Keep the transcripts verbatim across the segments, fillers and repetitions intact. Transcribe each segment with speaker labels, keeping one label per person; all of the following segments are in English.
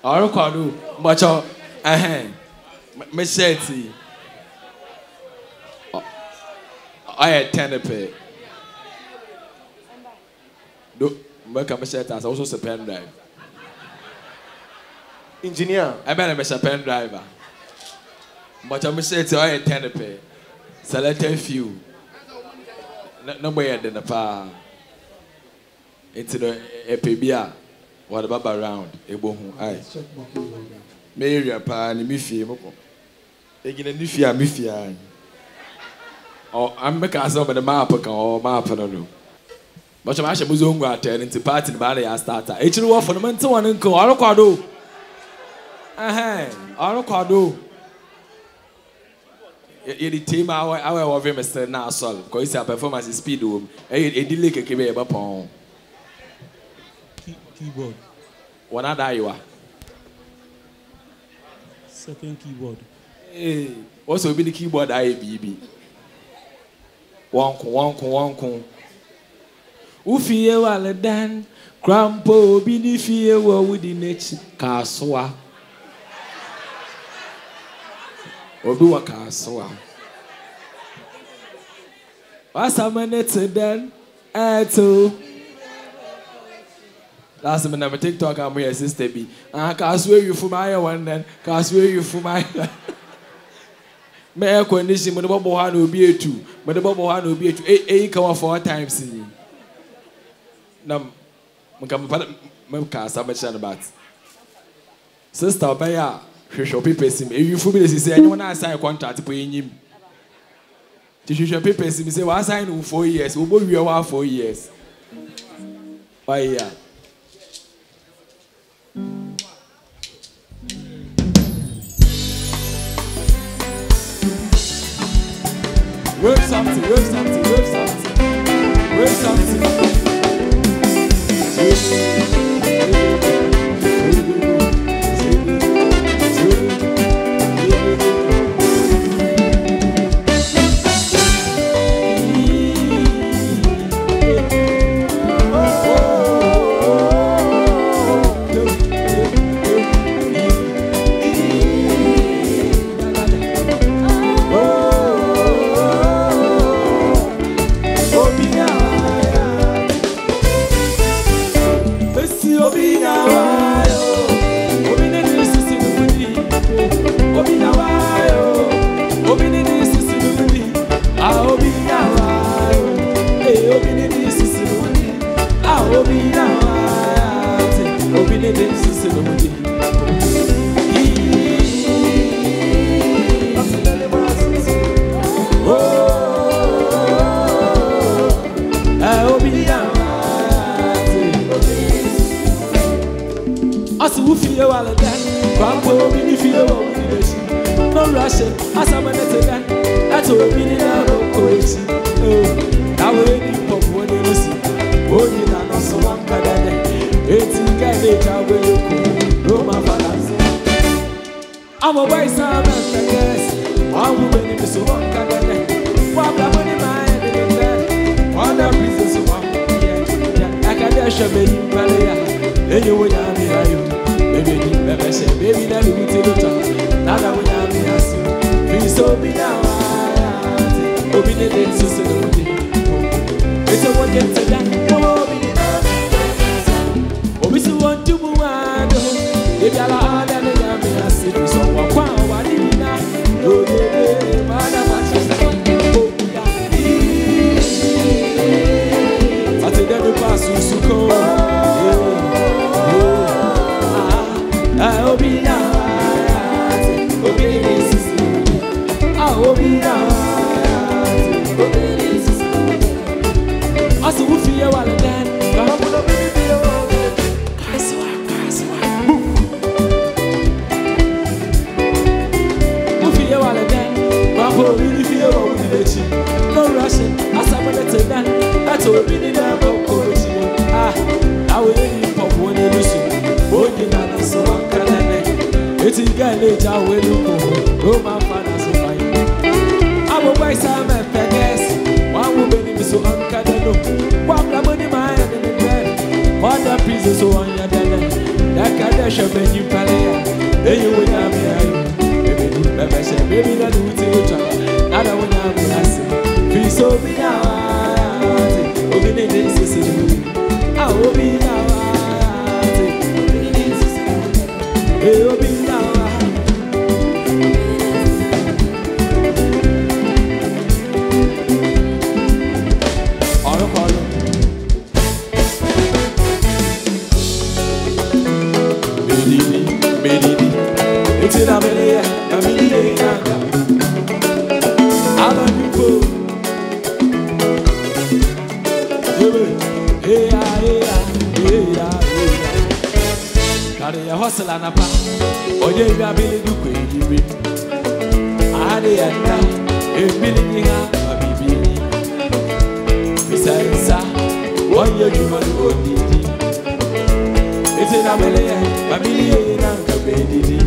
Speaker 1: Aro kwado, macho, eh, me sheti. I had ten pay. Do make a machete as also a pen drive.
Speaker 2: Engineer,
Speaker 1: I better miss a pen driver. But I'm saying I had ten pay. Select a few. Nobody had the power. Into the epibia. What about around? A boom. I Mary a pan, Miffy. Again, a Miffy, Miffy. Oh, I'm making us over the map or map. I don't know. But I'm actually going to turn into party in Bali as starter. It's the one for the mental one and call Quado. Eh, Aro Quado. The team our of him is now solved because his performance is speed. A delay can be a bapon.
Speaker 3: Keyboard.
Speaker 1: One other you are.
Speaker 3: Second keyboard.
Speaker 1: Hey, also be the keyboard I B B. Wonk, wonk, wonk. Ufiye wale dan, Crampo binifiye wa wudi nechi kaswa. Oduwa kaswa. Wasamanete dan, eto. Last time I TikTok, I'm here, sister B. I can swear you for my one then, can swear you for my. May I condition when the bubble hand will be a two, but the bubble hand will be a two, eight, eight, come four times. Nam, Mamma, some about Sister Baya, she shall be pacing. If you fool say anyone I sign a contract to pay him. She shall be pacing, say, I signed four years, we'll both be around four years. Why, yeah. Wave something, wave something, wave something, wave something.
Speaker 4: What the prison so on your dad, that can show you
Speaker 1: Hey, you will have me. Baby, baby, that do it. I don't want to have me. So be now. Obi ne sisi. Ah, obi now. Hey, obi now. It's in a million, a million. I love you, boo. Hey, hey, hey, hey, hey. Got a hustle and a pack. Oh, yeah, you are being do crazy. I had a million, a baby. Besides, one year you want to go. It's in a million, a million, a baby.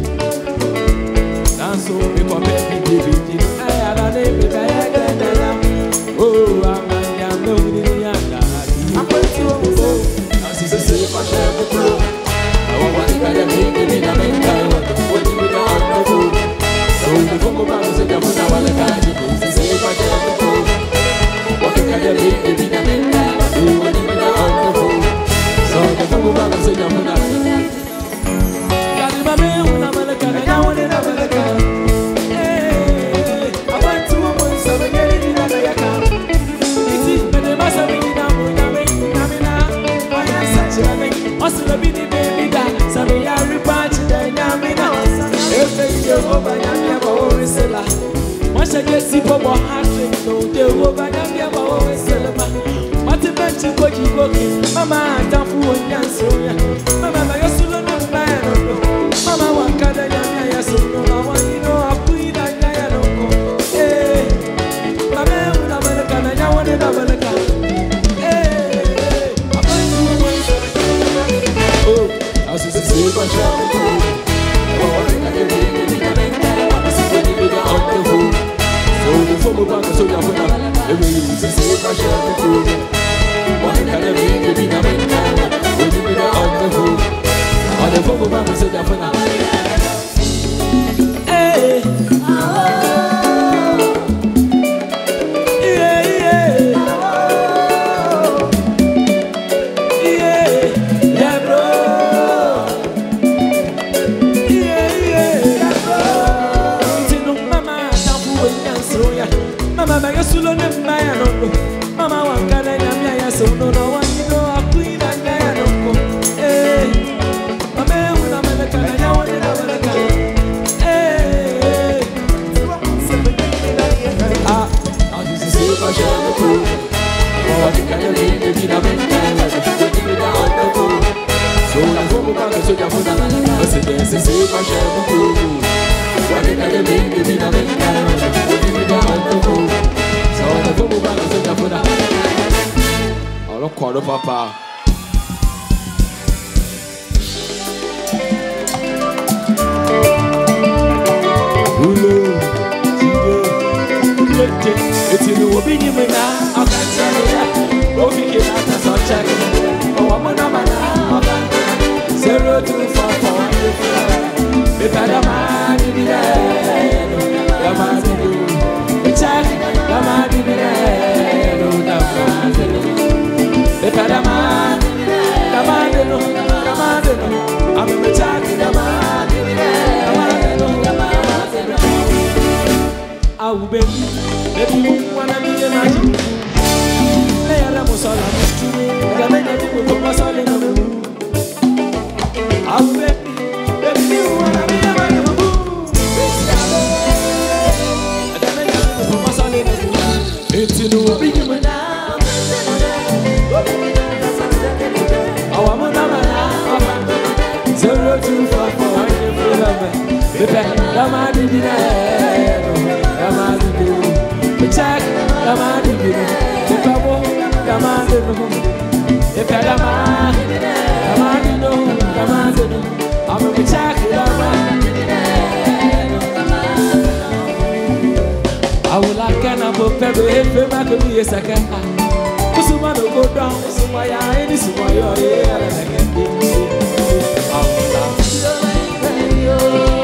Speaker 1: So we come back to the beginning. I had a name, I had a name. Oh, I'm a young lady. I'm going to go. I see the same fashion. I want to get a baby in a mental. What do we do? So the Congo man said, I'm going to want to get the same fashion. What do we get a baby in a mental? What do we do? So the Congo man said, I'm going to got my man when I'm going to get it. I want it. Once I get sick of my heart, no, they will buy them here. What a bunch of what you go, Mamma, don't fool and Mamma, you're so long, Mamma, one can I am so long. I want you know how queen I don't go. Hey, Mamma, when I'm a gun, I want it over the gun. Hey, I'm going to oh, I was just a silver shot. So the back so you're gonna every say fashion food. What can I be to be a man? Would you be the on the food? On the football back so you're gonna hey, yeah, yeah, yeah, yeah, bro, yeah, yeah, bro. Mama, don't put it down. Mama, you're so long, Mama, one can I am so no one you know a queen and I don't go. Hey, Mama, when I'm a can I want it over the gun. Hey, ah, I'll just say, I shall the pool. Oh, I think I need to be the man. So I'm from the so you're going to say, I shall the pool. What did I mean to be the man? So the football back is a put up. I don't call the papa. It's in the opinion now. I can't tell you that. Kofi Kinaata, so check. Oh, I'm a man. Zero two four four. The better man in the air. The man in the check. The man in the air. The better man. The man in the man in the I'm a check. The man in the air. The man in the I will be. Baby, one of me imagine. Lay a muscle, I make a put my son in the room. I will be. Baby, one of me imagine. It's in the big man now. Oh, I'm a man. Zero two five four. The man in the air. The man in the room. Check the man in the room. The man in the room. The man in the man in the room. The man in the room. I'm going to check the man in the I will like an apple pebble if you make me a second. Someone will go down. Somebody is why you're here.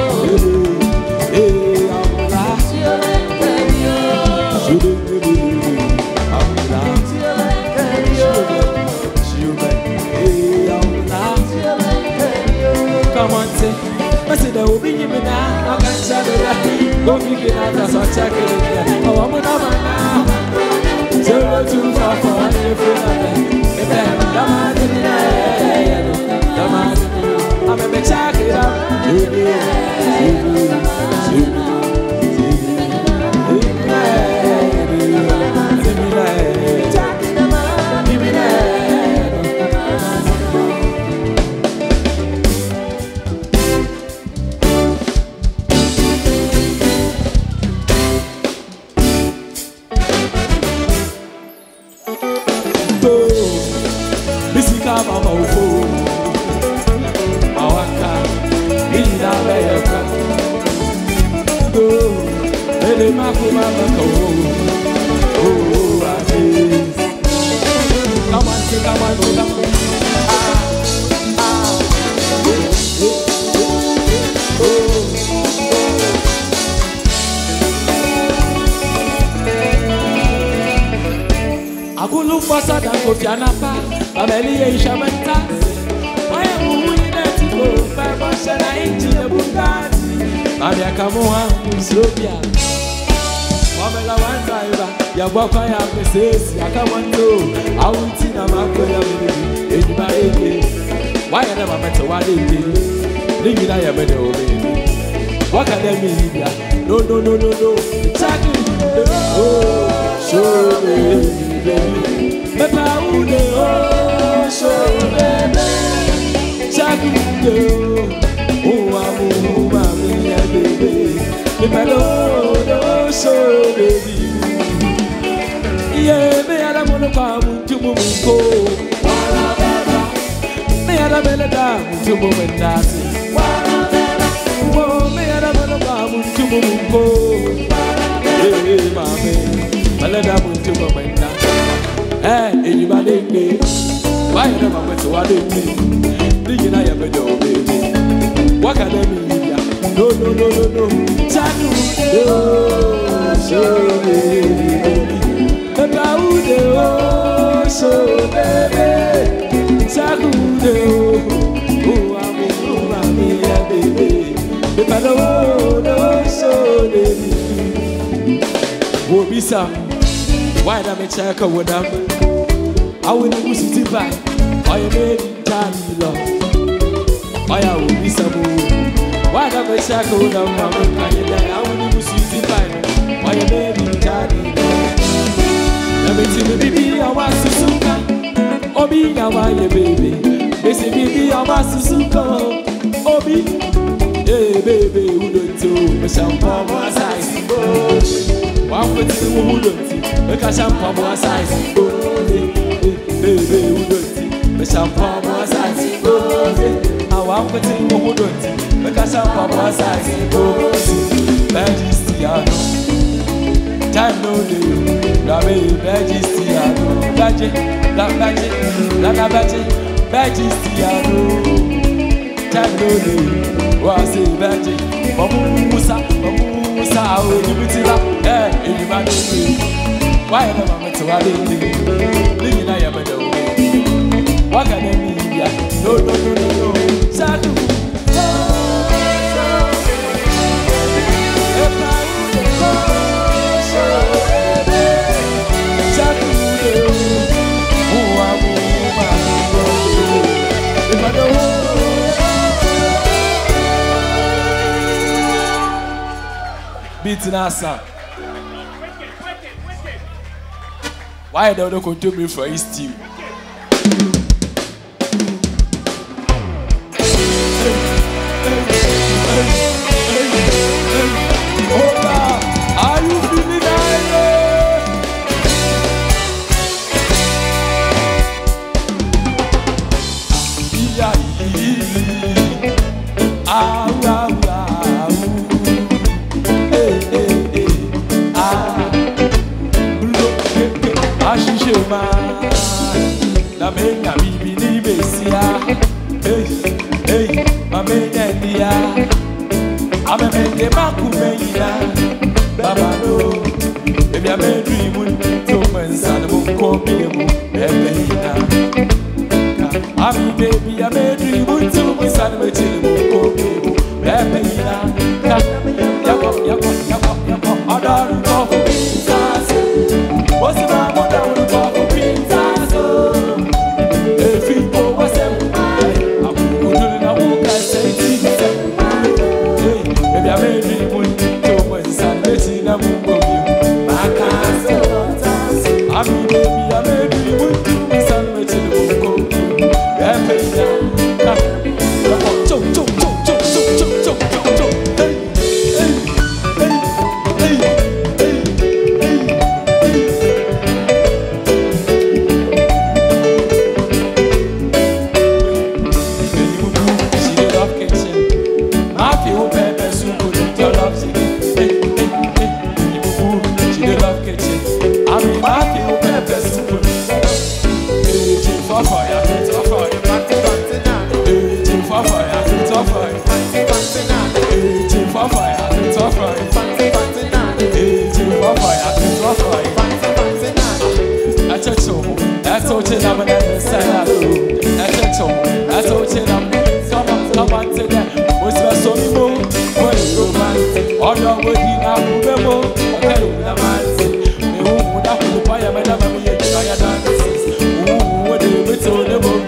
Speaker 2: come on, say, I said, there will be you now. I can't tell you. Kofi Kinaata, so check it. Oh, I'm gonna now. Zero two five four, I'm your friend. If I'm the man in the man, I'm a check it out. You do, you do, you do. Kofi Kinaata, Abeli Shamanta. I am winning that to go. Five percent I ain't in the Bugatti. Mabia Kamoa, Slovia. Mabela one driver. Yabaka Yames, Yakamanto. I won't see a Makoya. Anybody? Why I never met a one day? Living I am a baby. What can I mean? No, no, no, no, no. Exactly. Oh, show me, baby. Papa ude oh so baby Chakude oh amu mami ya baby Papa oh so baby Yeah me ala mono kwa muntumu mungo Wala baba Me ala bele da muntumu mendasi Wala baba Oh me ala mono kwa muntumu mungo Yeah mami Bele da muntumu mendasi Eh, anybody me? Why never went to what they mean? Thinking I am a dog, baby. What can I mean? No, no, no, no, no. Chanu, oh, so baby. Papa, oh, so baby. Chanu, oh, I'm a baby. Papa, oh, so baby. Wobisa. Why don't I check out with them? I will be sitting by. I am made in Tani love. I will be some more. Why don't I check out with them? I will be sitting by. I am made in Tani love. Let me tell you, baby, I want to suka. Obi, I want you, baby. They say, baby, I want to suka. Obi, hey, baby, who don't do? Me shampoo, my size. One with the who don't. Make a shampoo more size, oh, baby, who don't? Make shampoo more size, oh, I want to think who don't. Make a shampoo more size, oh, Majesty, time no day, Rabbi, Majesty, Magic, La Magic, La Magic, Majesty, time no day, was a magic, Mamusa, Mamusa, I will give it up, eh, anybody. Why am I to a lady? Living I am a dog. What can I mean? No, no, no, no, no. Sadu. Beating us up. Why don't you come to me for his team? Are you feeling that? Yeah, ah, ah, ah, hey, hey, hey, ah. Ashishema, na menya bibi ni besia. Hey, hey, mamenya dia. Ame mende makumenya. Baba no, baby I made dream to mensa na mkobi mu ebehina. Ami baby I made dream to mensa na me chill go baby na yako yako yako yako order go for princess what's my mother will go for princess if you go what's em I go do na walk I say hey baby I made me put to my son letting na mo go my cancer I mean baby I made me put to my son letting na mo go baby na chok chok chok chok chok chok chok chok hey hey hey hey she dey love kitchen my feel pepper soup with your love chicken hey hey hey she dey love kitchen I mean my feel pepper soup hey chip for fire for fire hey chip for fire for fire hey chip for fire for fire hey chip for fire for fire achacho achacho na bana sana achacho achacho na come on come on to that what's my so me mo what is romance odo we di na ku mo okay na man me hu da ku pa ya me da me ye ya ya dance hu we dey we to the mo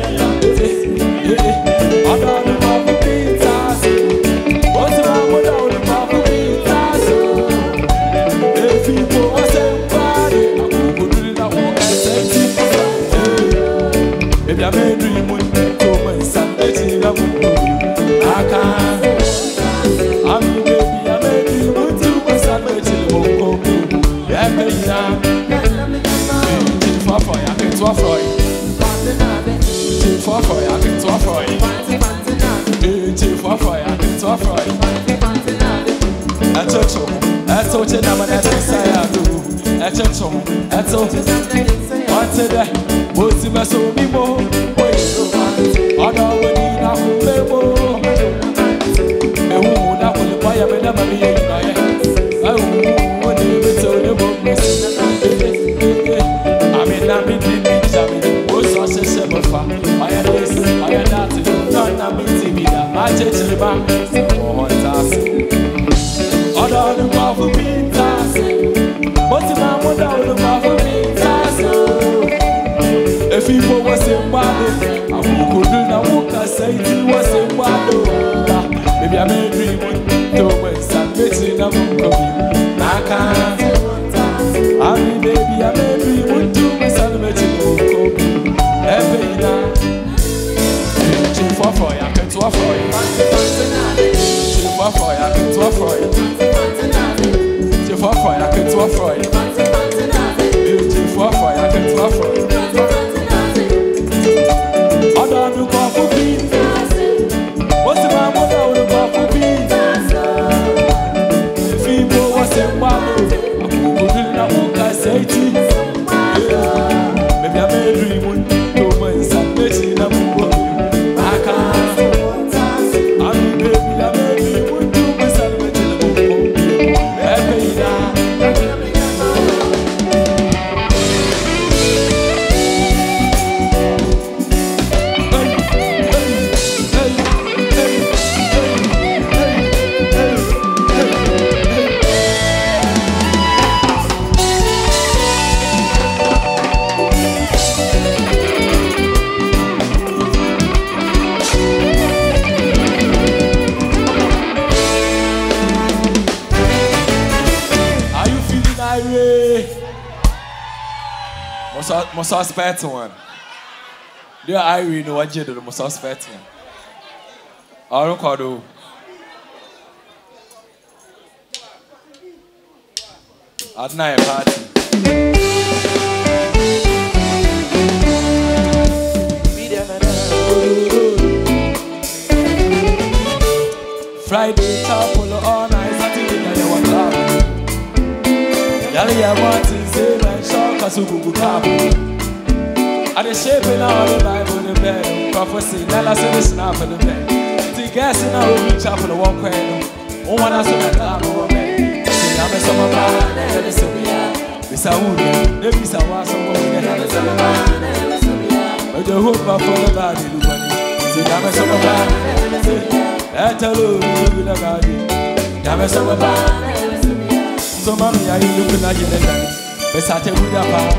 Speaker 2: odo no mo for pizza what's my mother on the for pizza if you go somebody I go do na walk I say baby I made dream to my son letting na mo go I can't I mean baby I made dream to my son letting na mo go yeah baby now for fire I can to fire for fire I can to fire for fire I can to fire I touch you I touch you now but I say I do I touch you I touch you what's that what's my so me mo odo we ni na ku me mo me hu na ku le pa ya me na ma me ye na ye I hu we ni be to the mo I mean na me di me jam o so se se me fa I am this I am that no na me ti bi da ma che che ba o tas odo no ma fu bi tas what's my mother no ma fu bi tas if you go what's in body I will do na walk I say to what's in body baby I made dream to when sun betting na mo go I can't I mean baby I made dream to when sun betting na mo go every night chip for fire I can to for you chip for fire I can to for you chip for fire I can to for you chip for fire I can to for you odo no go for pizza what's my mother on the go for pizza if you go what's in body I go do na walk I say to maybe I made dream to my son betting na mo go I can't I mean baby I made dream to my son betting na mo go every night my suspect one. Do I really know what you do? My suspect one. I don't call you. At night party. Friday chapel all night. Saturday night you want club. Yali ya want to say my shock kasugu kabu. I the shaping all the Bible in the bed. Prophecy, Nella said it's not for the bed. The gas in our room chapel the one cradle. Oh, one has to make a man. See, I'm a summer man, and it's a beer. This I would, maybe some was some more than a summer man, and it's a beer. But the hope for the body, See, I'm a summer band. That's a little bit of God. I'm a summer band. So, mommy, are you looking at your leg? But I tell you that.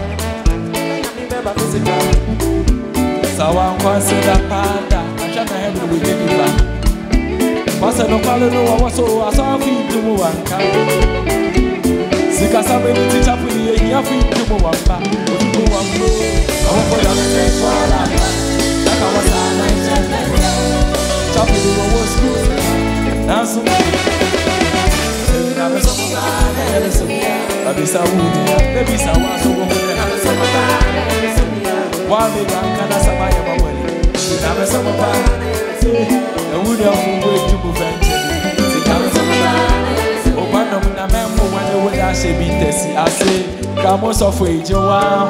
Speaker 2: So, I'm considered a panda. I'm trying to help you with the plan. What's a local no one so I saw feet to move and come. Because I'm going to teach up with you, you have to move one back. Move one blow. I want for you to take one up. Like I was a night. Chop with you, what was good. Now, so I'm a summer band. I'm a summer band. Maybe someone so good. I'm a summer band. One big and can I survive my wedding? I'm a summer band. The wood of the way to move and I'm a summer band. Oh, one of the men who went away, I say, be testy. I say, come on, so for each one.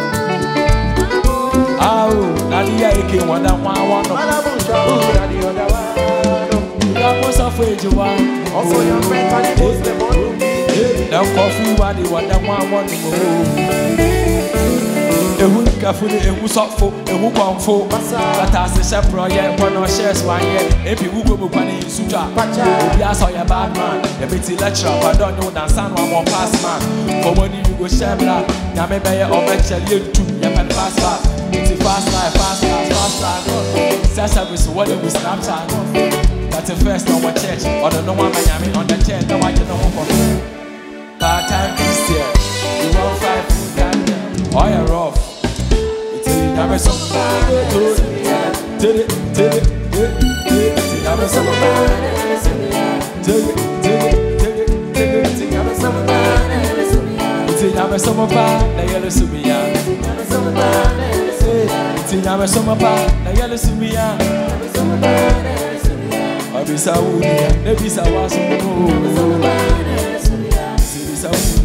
Speaker 2: Oh, Nadia, you came one and one. One of the other one. Come on, so for each one. Also, your friend, I post them on. Now, coffee, one, the one that one, one more. Ehu kafuni ehu sofo ehu konfo bata se shepro ye bono shares one year ebi wugo bu kwani suja obi aso ye bad man e beti lecturer but don't know that san one more pass man for money you go share bla na me be ye obechel ye tu ye pen fast fast it's fast life fast fast fast life say service what we Snapchat that's the first on my church or the no one me on the chair no I you know for part time Christian you want five food and oh you're rough. I'm a summer band. Did it, did it, did it. I'm a summer band. Did it, did it, did it, did it. I'm a summer band. I'm a summer band. Now you're the Subian. I'm a summer band. I'm a summer band. Now you're the Subian. I'm a summer band. I'll be Saudi. Maybe Sawas. I'm a summer band. See Saudi.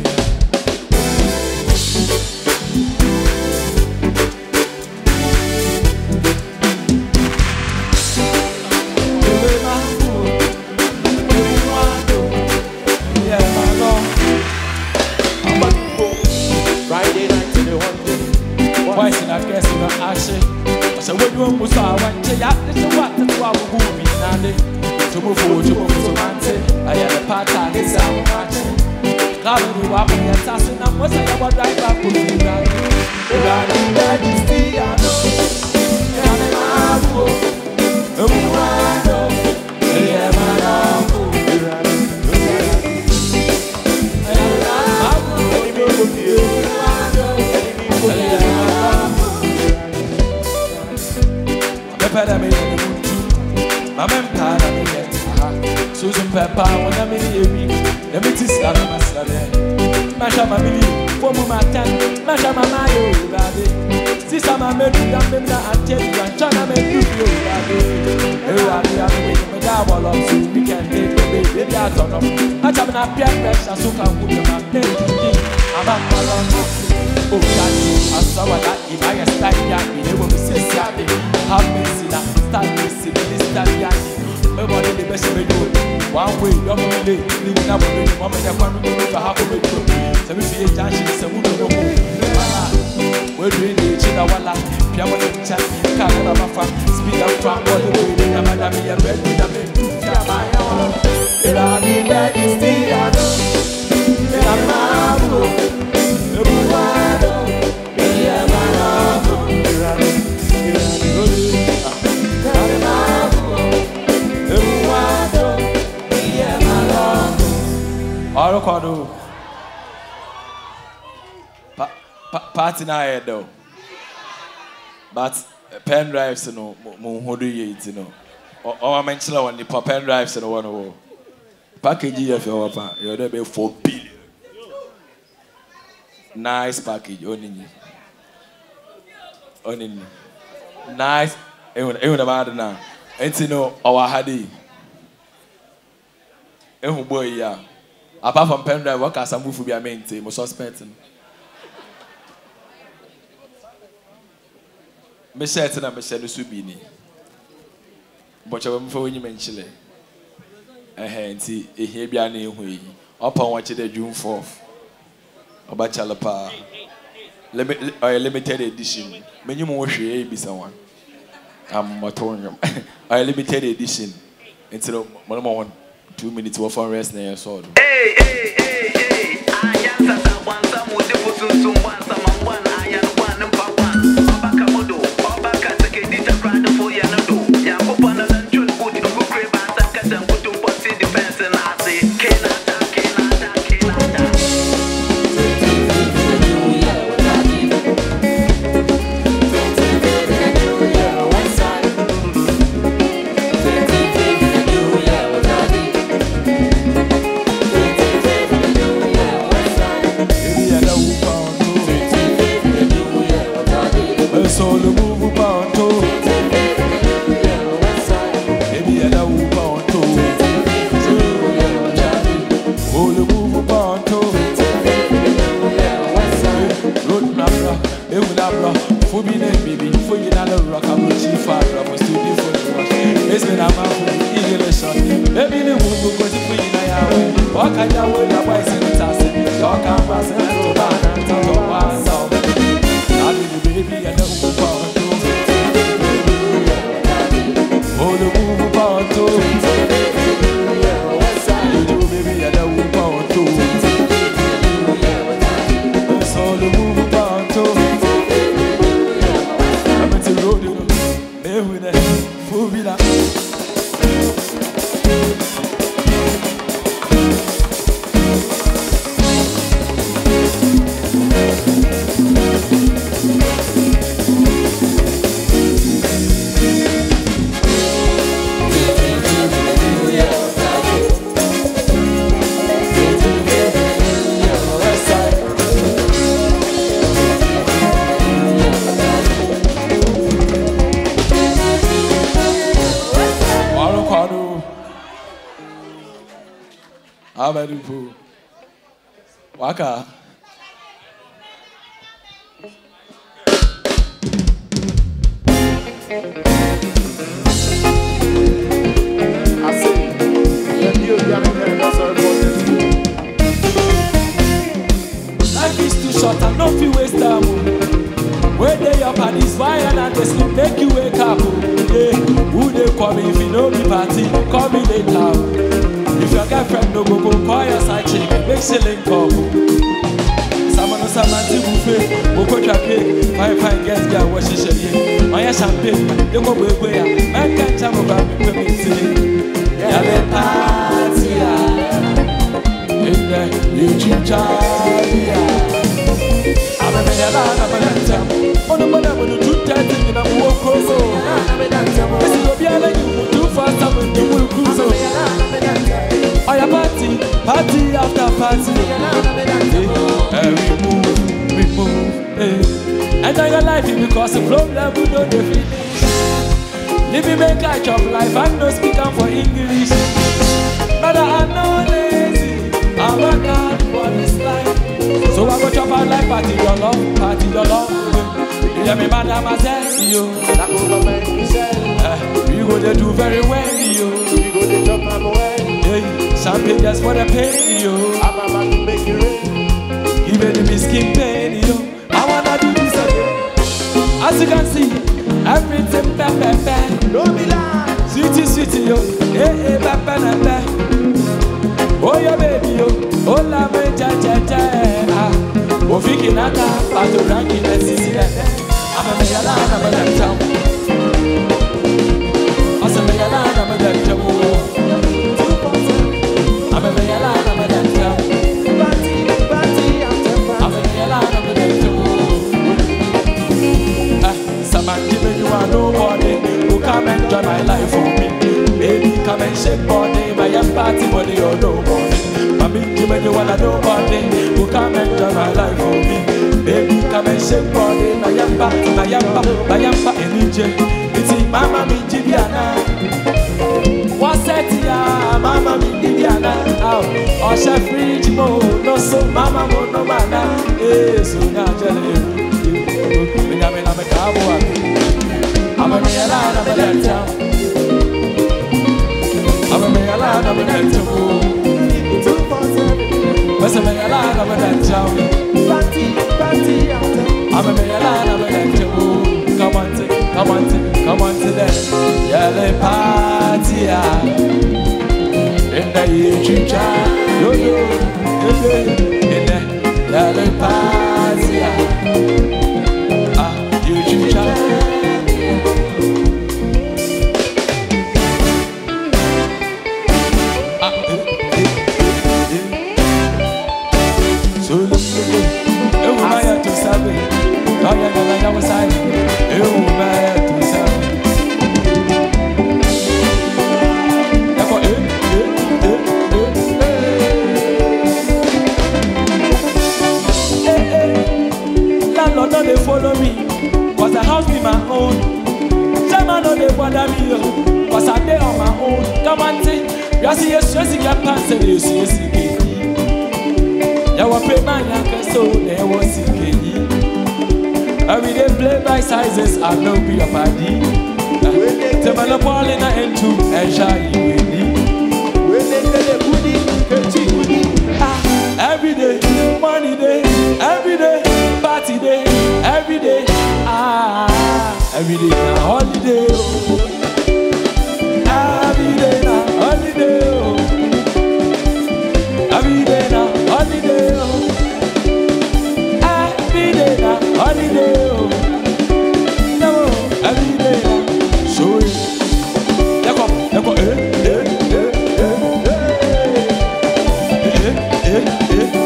Speaker 2: So when you almost saw one day, this is what the two will be now. To move forward, to move to Mante, I had a part time, it's our match. Now we were up in the assassin, and what's I about right back to me? That is the my man, Pana, me get Susan Pepper, when I'm in the week, the meeting is not my son. Masha, my million, four more my ten, Masha, my mayo, Rabbi. Sister, my baby, I'm in the antenna, and China, my beauty, Rabbi. Rabbi, I'm making my job all up, so we can take the baby out of them. I have an appear pressure, so can put your man, I'm a malon. Oh, I saw that if I start yanking, they will be say, have me seen that, start missing this, that yanking. Nobody the best way do it. One way, double way, living up with the moment I want to go to half a way to. So if you can't see some good no we're doing the china wala, piano and chat, can't ever fun, speed up from all the way, the Madame, and red with a bit to Yamaha. It all be that is the other. Yamaha. Arokado party na head though, but pen drives no mo hodo ye you know. O mention on the pen drives no one package if you want you dey be four billion. Nice package only. Only nice. Even even about now. And you know our hadi. Ehun boy ya. Apart from pen drive, what can some move be a maintain? Most suspecting. Me certain na me say no subini. But you for when you mention it. Eh nti ehia bia na ehu yi. Upon watch the June fourth. Obachala pa. Limited edition. Many more share be someone.
Speaker 1: I'm moratorium. A limited edition. Instead of one two minutes of fun rest near sword.
Speaker 4: Hey, hey, hey, hey. I am Sasa one, some would do some one, some one, I am one and for one. Obaka Modo, Obaka Sekondi-Takoradi for Yanado. Yakupana and June put in good grave and Sakas and put to what's in defense and I say, Kinaata, Kinaata, Kinaata.
Speaker 2: So the move about to maybe I know about to oh the move about to road brother they will have for me baby for you not a rock I'm a chief father I'm a studio for the watch it's been a man English maybe the move go to for you now walk I down with a bicycle task talk about and to talk about so baby, I know about to. Oh, the move about to. You do, baby, I know about to. That's all the move about to. I'm at the road, you know. Hey, we there. Fool me now. Abadipo Waka
Speaker 5: I say, yeah, you that's our
Speaker 2: life is too short and no fit waste time. Where they up and it's fire and they sleep make you wake up. Yeah, who they call me if you know me party? Call me later. If your girlfriend no go go call your side chick, make she link up. Someone no samanti buffet, boko trape, fine fine girls girl wash she she. My champagne, they go go go ya. Man can't jam over me when me say, yeah the party in the YouTube channel. I'm a man, I'm a dancer. Oh no, but I'm a two thirty and I'm walk over. I'm a dancer. This is what we are like you too fast. I'm a new cruiser. Oh yeah, party, party after party. Hey, we move, we move. Hey. Enjoy your life because the problem we know the finish. Living make a chop life and no speak up for English. Brother, I'm no lazy. I'm a god for this life. So I go chop our life, party your love, party your love. You hear me, madam, I say, yo.
Speaker 5: That government, we say,
Speaker 2: we go to do very well, yo.
Speaker 5: we go to jump my away.
Speaker 2: Hey, champagne just for the pain, yo.
Speaker 5: I'm about to make you rain.
Speaker 2: Even me skin pain, yo. I wanna do this again. As you can see, everything bad, bad, bad.
Speaker 5: Don't be lying.
Speaker 2: Sweetie, sweetie, yo. Hey, hey, bad, bad, bad. Oh, your baby, yo. Oh, la me, ja, ja, ja. Kofi Kinaata, pato rangi, let's see that. I'm a megala, I'm a dancer. I'm a megala, I'm a dancer. I'm a megala, I'm a dancer.
Speaker 5: Party, party, after
Speaker 2: I'm a megala, I'm a dancer. Someone giving you a nobody who come and enjoy my life for me. Baby, come and shake body, my young party body or nobody. Mommy, giving you a nobody who come and enjoy my life for me. Baby, come and shake body, my young party, my young party, my young party, it's in Mama mi Jibiana. What's that, ya? Mama mi Jibiana. Oh, chef fridge mo, no so, Mama mo no mana. Eh, so now jelly. I'm a cowboy. I'm a man, I'm a dancer. I'm a man, I'm a dancer. What's a man, I'm a dancer?
Speaker 5: party, party, after
Speaker 2: I'm a man, I'm a dancer. Come on, take come on, to, come on to the yellow party. In the Chicha, yo yo, in the yellow party. Ah, you Chicha. They follow me, cause the house be my own. Jama no they bother me, cause I dey on my own. Come on, see, you see, you see, you pass it, you see, you see, you want pay my young so they want see. Every day play by sizes, I know be a body. Tell me the ball in the end too, and shy you with me. Every day, money day, every day, party day, every day, ah, every day na holiday, oh. Every day na holiday, oh. Every day na holiday, oh. Every day na holiday, oh. No, every day na show it. Let go, let go, eh, eh, eh, eh, eh, eh, eh.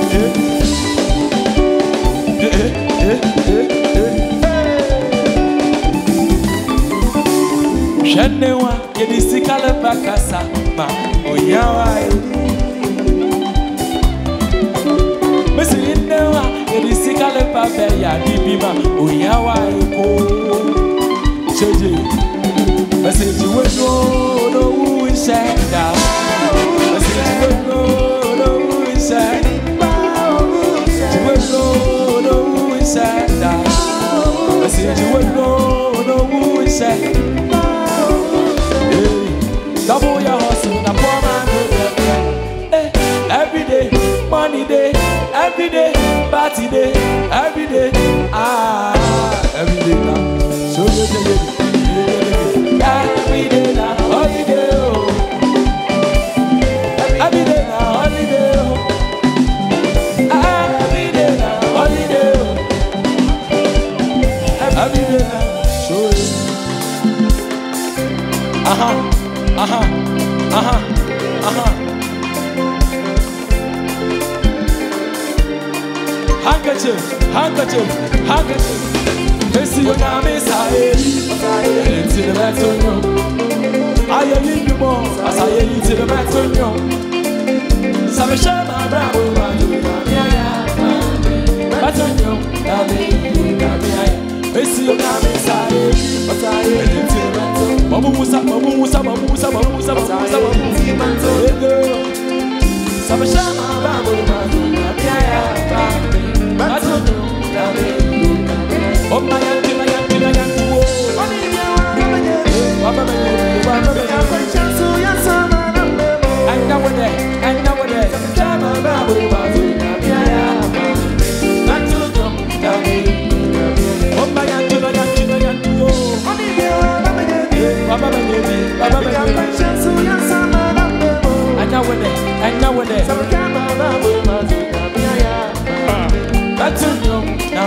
Speaker 2: Shenewa yedisikale bakasa ma oyawa Mesinewa yedisikale babe ya dibima oyawa ko Cheje Message we no no we shenda Message we no no we shenda We no no we shenda Message we no no we shenda Double your hustle, na poor man go there. Every day, money day, every day, party day, every day, ah, every day now. So you take it, every day now, holiday, oh. Every day now, holiday, oh. Every day now, holiday, oh. Every day now, show it. Uh-huh. Aha, aha, aha. Handkerchief, handkerchief, handkerchief. Messi, you know me, say, into the baton. I am in the ball, I say, into the baton. Sabesha, my bravo, my baton, Messi, you know me, say, into the baton. Babu Musa, Babu Musa, Babu Musa, Babu Musa, Babu Musa, Babu Musa, Sabashama, Babu Musa, Oh my God, my God, my God, I know what that, I know what that, Shama, Babu Musa, Oh my God, my God, my God, Baba baby, Baba baby. I know what it, I know what it. That's it, yo.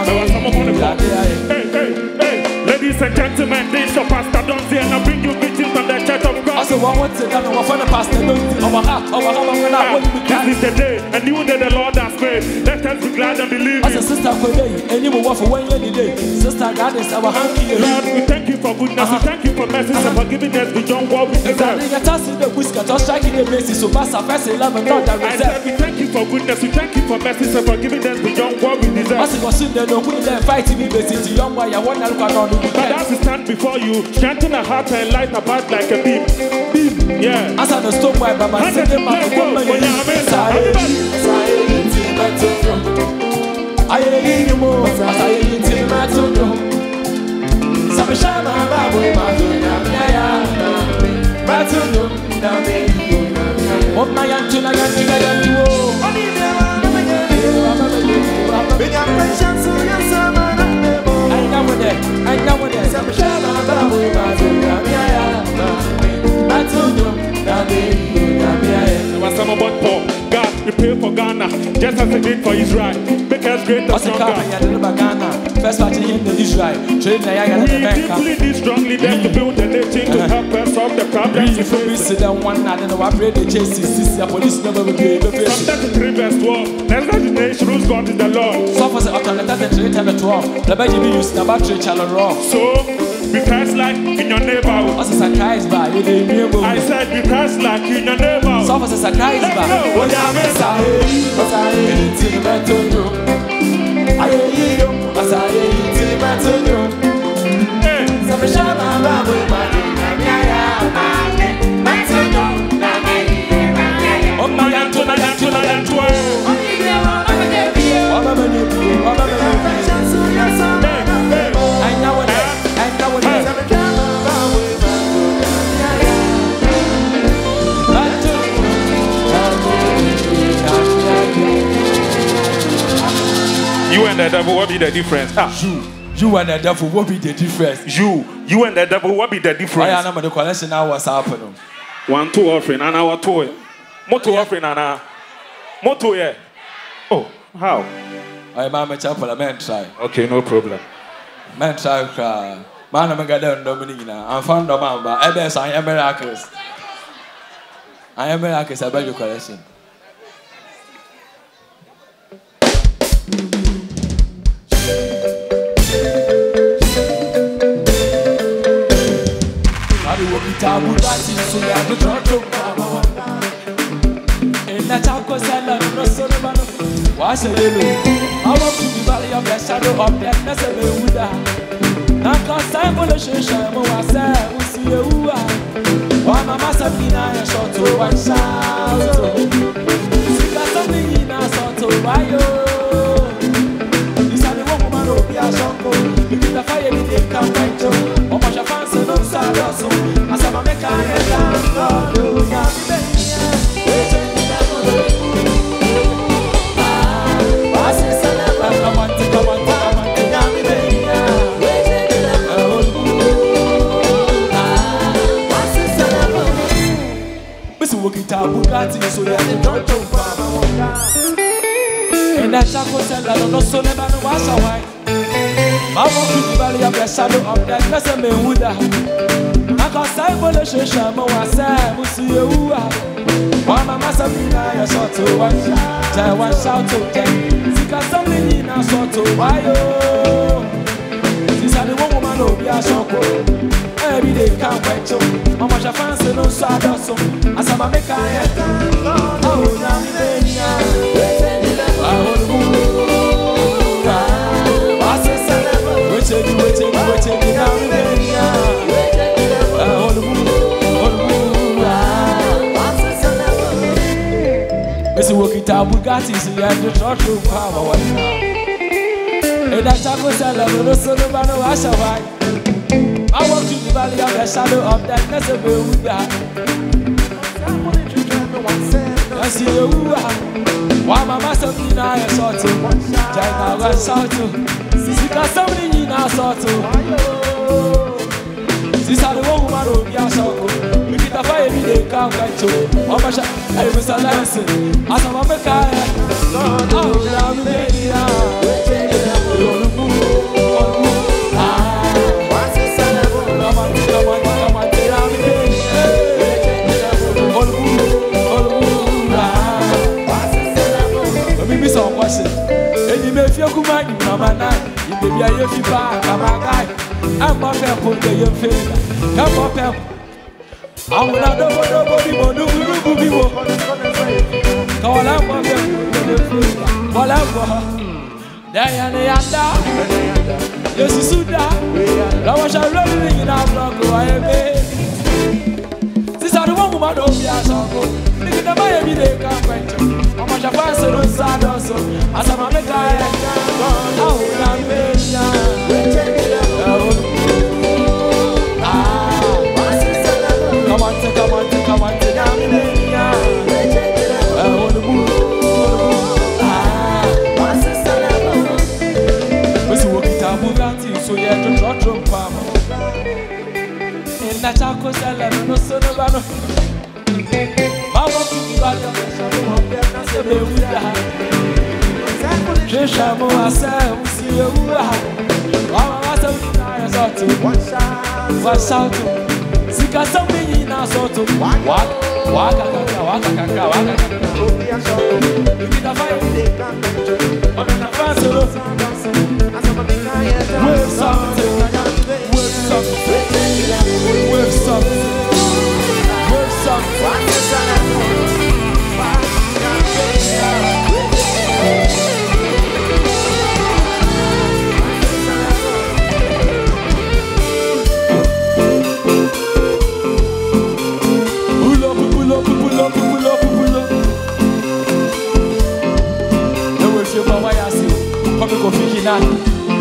Speaker 3: Hey, hey, hey, ladies and gentlemen, this is your pastor Donzi, and I bring you greetings from the Church of God.
Speaker 2: I said, what what's it? I'm going to pastor Donzi. Our heart, our heart, when I want to be glad.
Speaker 3: This is the day, and you that the Lord has made. Let us be glad and believe.
Speaker 2: I said, sister, for day, and you will walk for one year today. Sister, God is our hanky.
Speaker 3: Lord, we thank you for goodness, we thank you for mercy, and for giving us beyond what we deserve.
Speaker 2: I
Speaker 3: said, we thank you for goodness, we thank you for mercy, and for giving us beyond what we deserve. But as we stand before you, strengthen our heart and light our path like a beam. Beam, yeah.
Speaker 2: As I stop by my man,
Speaker 3: let's go. When you're amazing, everybody.
Speaker 2: I ain't you more, as I ain't in my tongue. Sabashama, Babu, Matuno, what my auntie, I got you, I know what that, I know what that.
Speaker 3: but poor. God, we pray for Ghana, just as He did for Israel. Make us great and
Speaker 2: What's the car?
Speaker 3: stronger.
Speaker 2: Ghana. First party in the Israel. Train the Yaga
Speaker 3: We
Speaker 2: and the
Speaker 3: deeply need strong leaders to build the nation to help us solve the problems we
Speaker 2: If we
Speaker 3: face.
Speaker 2: sit down one night and I pray the chase, the police never will be able to
Speaker 3: From
Speaker 2: face.
Speaker 3: thirty-three verse twelve, let's let the nation whose God is the Lord.
Speaker 2: So for the up to the thirty-three and the twelve, the baby be used to battery channel raw.
Speaker 3: So, be Christ-like in your neighborhood.
Speaker 2: What's a surprise by you? The
Speaker 3: I said be Christ-like in your neighborhood.
Speaker 2: so for the surprise by
Speaker 3: What you mean, sir?
Speaker 2: What's I eat in the metal? I eat you. What's I eat in the metal?
Speaker 3: Hey,
Speaker 2: Some shama babu money. Oh my God,
Speaker 3: tuna ya tuna ya tuna.
Speaker 2: I know it. I know it.
Speaker 3: You and the devil, what be the difference? Ah,
Speaker 2: You, you and the devil, what be the difference?
Speaker 3: you, you and the devil, what be the
Speaker 2: I
Speaker 3: difference?
Speaker 2: know the collection now was happening.
Speaker 3: One two offering and our two. Moto offering and our moto yeah. Oh, how?
Speaker 2: I am a chapel, man try.
Speaker 3: Okay, no problem.
Speaker 2: Man try cry. Man, I'm going to Dominica. I'm found the man, but I bet I am miracles. I am miracles, I beg your collection. Tabu dati suya no troto in the taco salad no solo bano was a little I want to be valley of the shadow of death that's a buda na cause I'm gonna show mo wasa we see you are wa mama sabina ya short to one shout sika something in a sort to wayo this are the one man of ya shonko you the fire in the camp right o ma ja fancy no sadoso asama make I head down do ya Bugatti, so yeah, the Georgia farmer. And that Chaco said that no so never no wash away. I walk to the valley of the shadow of that lesson, me would have. I got cyber the shama was Sam, who see you. One mama Sabina, I saw to one shout, I one shout to ten. Sika something in a sort of why oh. This are the woman who be a shock. Every day can't wait to Mama fancy no sad so as I make a head oh now me I want to wait wait wait wait now me I want to Miss Walkie Bugatti is the church of power and that Chaco Salad no so no no I shall why I walk to the valley of the shadow of darkness of Buddha. I see you. Why my master in I saw to China was out to Sika somebody in our saw to this are the woman who be a show. We get a fire every day, can't wait to how much I was a lesson. As I'm a Mekaya, oh, I'm a baby. And you may feel good, man, come on, you may be a young man, come on, I'm a pepper, the young fella, come on, pepper. I will not know nobody, but no, no, no, no, call out my pepper, call out for her. Diana Yanda, yes, you should die. I was a rolling in our block, I am. This are the one woman of the Ashango. Look at the Miami, they can't wait to. How much I pass it on sad also. As I'm a guy, oh, I'm come on, come on, come on, so yeah, to draw drum farmer. In that Chaco Salad, no son of a I want to be Shamo asa usi ewa. Wa asa na ya soto. Wa soto. Sika sombi na soto. Wa wa kaka wa kaka wa kaka. Kita fire. Ona na fasolo. With something. With something. With something. With something. Kofi Kinaata.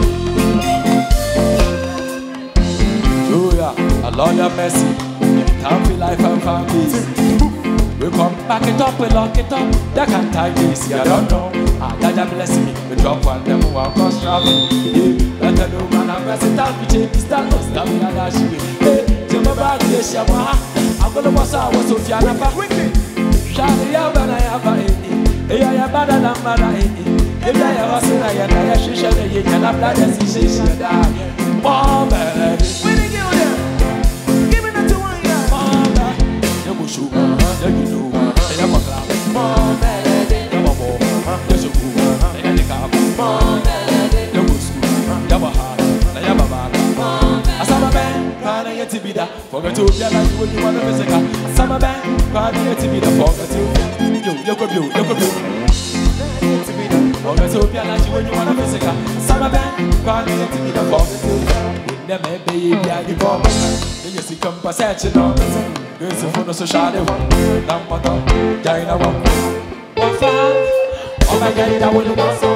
Speaker 2: Oh yeah, a Lord have mercy. Time for life and found peace. We come back it up, we lock it up. That can't tie this, I don't know. Ah, God bless me. We drop one, them who are cross travel. Yeah, let the new man have mercy. Time to change this, that was that we are that shit. Hey, Jimmy Bad, yes, yeah, I'm gonna was I was so Fiana. Shall ya bana ya ba eh eh ya bada na bada eh eh ya ya wasina ya na ya shisha ya ya na blada si shisha da mama we dey give them give it to one ya mama ya go show ya you know ya makla mama ya mama ya show ya de ka mama ya go school ya ba ha na ya baba asama ben kana ya tibida forget to be like you you want to physical sama ben kana ya tibida forget to yo yo go yo yo go yo forget to be like you you want to physical sama ben kana ya tibida forget to never be ya you bomb then you see come passage no this for no social na moto jaina wa wa fa oh my god that will want so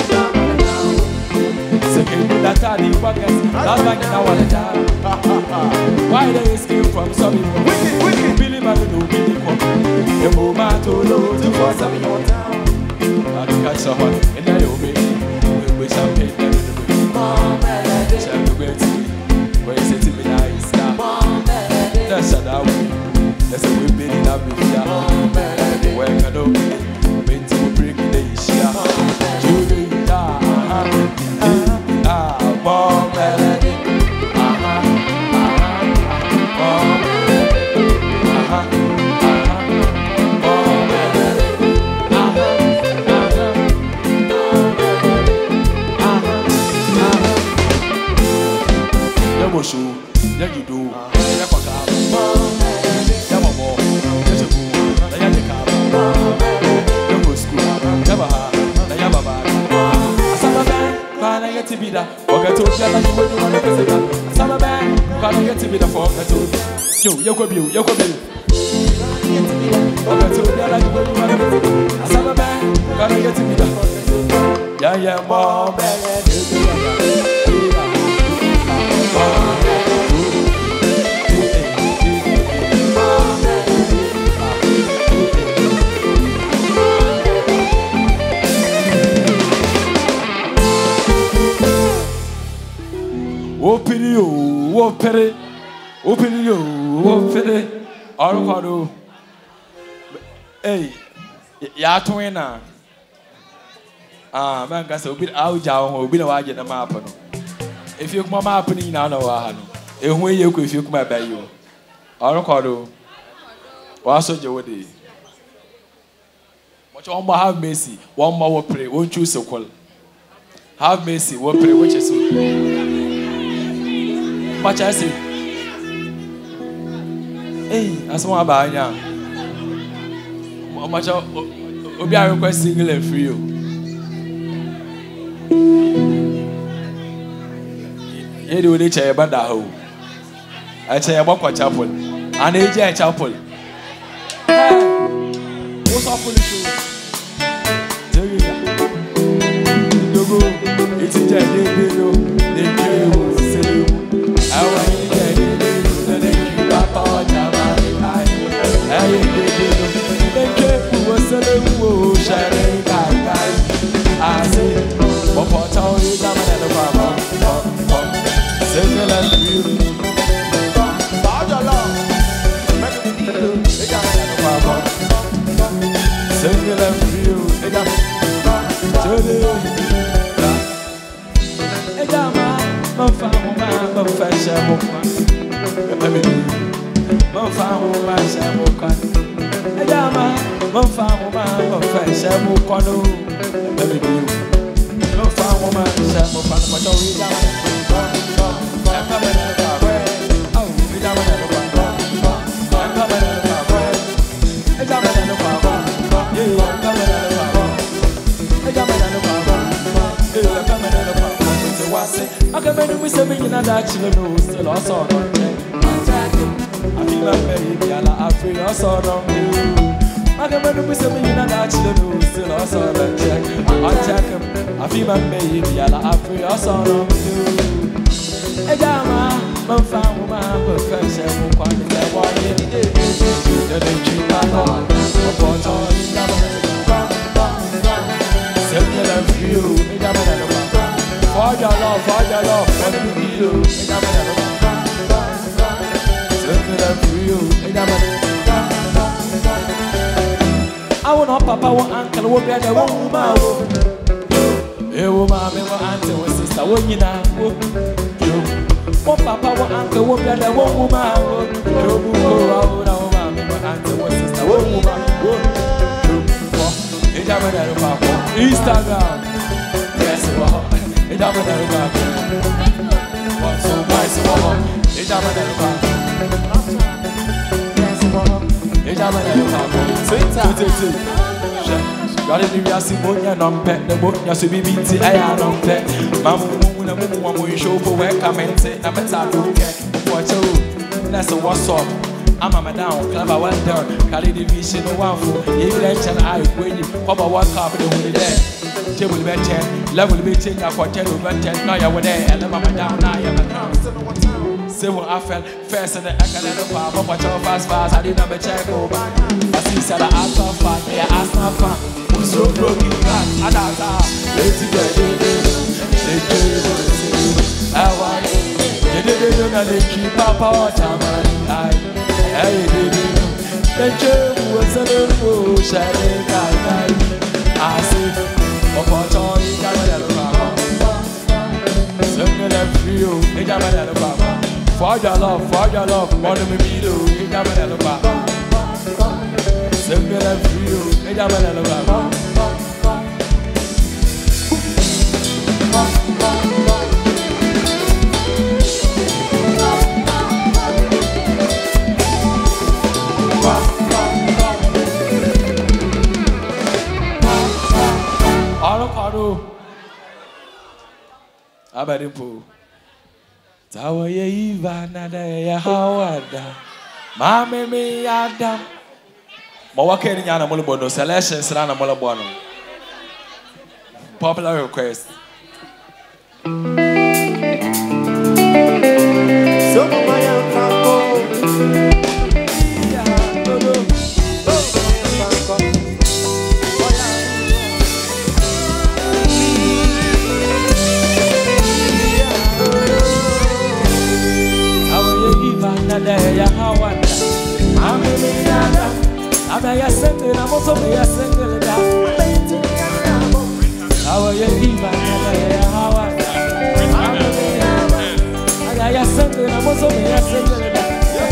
Speaker 2: Sekondi Takoradi buckets, that's like in our letter. Why they escape from some people? Wicked, wicked. Billy Madu, Billy Kwok. The moment to know to force up in your town. I don't catch someone in the obey. We wish I paid them in the way. Mom, melody. Shall we wait to me? Where is it to me nice now? Mom, melody. That's a that way. That's a way big in a big yard. Mom, melody. Where can I be? Meant to bring the issue. Julie, ah, ah. Ah, bomb melody. Uh-huh, uh-huh, bomb melody. Uh-huh, uh-huh, bomb melody. Uh-huh, uh-huh, bomb melody. Uh-huh, uh-huh. Yeah, what you, yeah, you do. Yeah, what you bomb melody. Yeah, what more? Yeah, you do. Yeah, you come. Bomb melody. Yeah, what school? Yeah, what? Yeah, what? Kana get to be that forget to tell you when you want to visit that summer band kana get to be the forget to yo yo go you yo go you forget to tell you when you want to visit that summer band kana get to be the forget to yeah yeah mom Opini yo, opere, opini yo, opere. Arukado. Hey, ya twina. Ah, man, kasi obi auja ho obi na waje na map no. If you come map ni na na wa ha no. Ehun ye ko if you come ba yi o. Arukado. Wa so je wodi. Much on have mercy. One more pray, won't choose a call. Have mercy, what pray which is much I say. Hey, that's one about ya. Much Obi I request single and free you. Ye do the chair banda ho. I say about what chapel. And A J chapel. What's up with you? It's a day, they do. I want you to do the name Papa Jama. I did the cake was a little shining guy. I say, Papa told you that I'm a Papa. Single and beauty. Single and beauty. Shamokwan. Mofama Shamokwan. Ayama, Mofama, Mofama Shamokwan. Mofama Shamokwan. But oh, we down. I'm coming out of our way. Oh, we down at the bar. I'm coming out of our way. I'm coming out of our way. Yeah, I'm coming out of our way. I'm coming out of our way. Yeah, I'm coming out of our way. So I say, I come in with something in that actually knows still also on there. I feel like baby, I feel also wrong. I come in with something in that actually knows still also on check. I check him. I feel like baby, I feel also wrong. Hey, Dama, my family, my profession, my quality, my body, the dream I got, my bottle, send me love you, hey, Dama, for your love, for your love, for the video, hey, Dama, send me love you, hey, Dama. I want no papa, one uncle, one brother, one woman, hey, woman, one auntie, one sister, one you know. One papa, one uncle, one brother, one woman. Oh, one auntie, one sister, one woman. Instagram, yes, wow. It's a man that what's so nice, wow. It's a man that yes, wow. It's a man that Twitter. God is the Simon, non pet, the book, yes, be beating, I am non pet. Mamma, one will show for where come and say, I'm a time to get what you. That's a what's up. I'm a madam, clever well done. Carry the vision of one for you. Election, I win you. Papa, what carpet over there? Table be ten, level be ten, I for ten over ten. Now you're there, and I'm a down. Now you're a down. Seven, I fell first in the academic power. Papa, fast, fast. I didn't have a check over. I see, said I asked for fun. Yeah, I asked for fun. So broken, I don't know. Let's get it. Let's get it. I want it. They didn't know they keep Papa Taman. I didn't know. The joke was a little shining. I see. Papa Tony, I'm a little papa. Send them free. I'm a little papa. For your love, for your love. More than me, I'm a little papa. Send them free. I'm a little papa. Abadipo Tawa ye Iva Nada ya Hawada Mame me Adam Mawake ni yana mulubono selection sirana mulubono. Popular request.
Speaker 5: So my uncle
Speaker 2: ya Hawada Mame me Adam Aba ya single na moto me ya single da Awa ya Iva ya Hawada Mame me Adam Aba ya single na moto me ya single da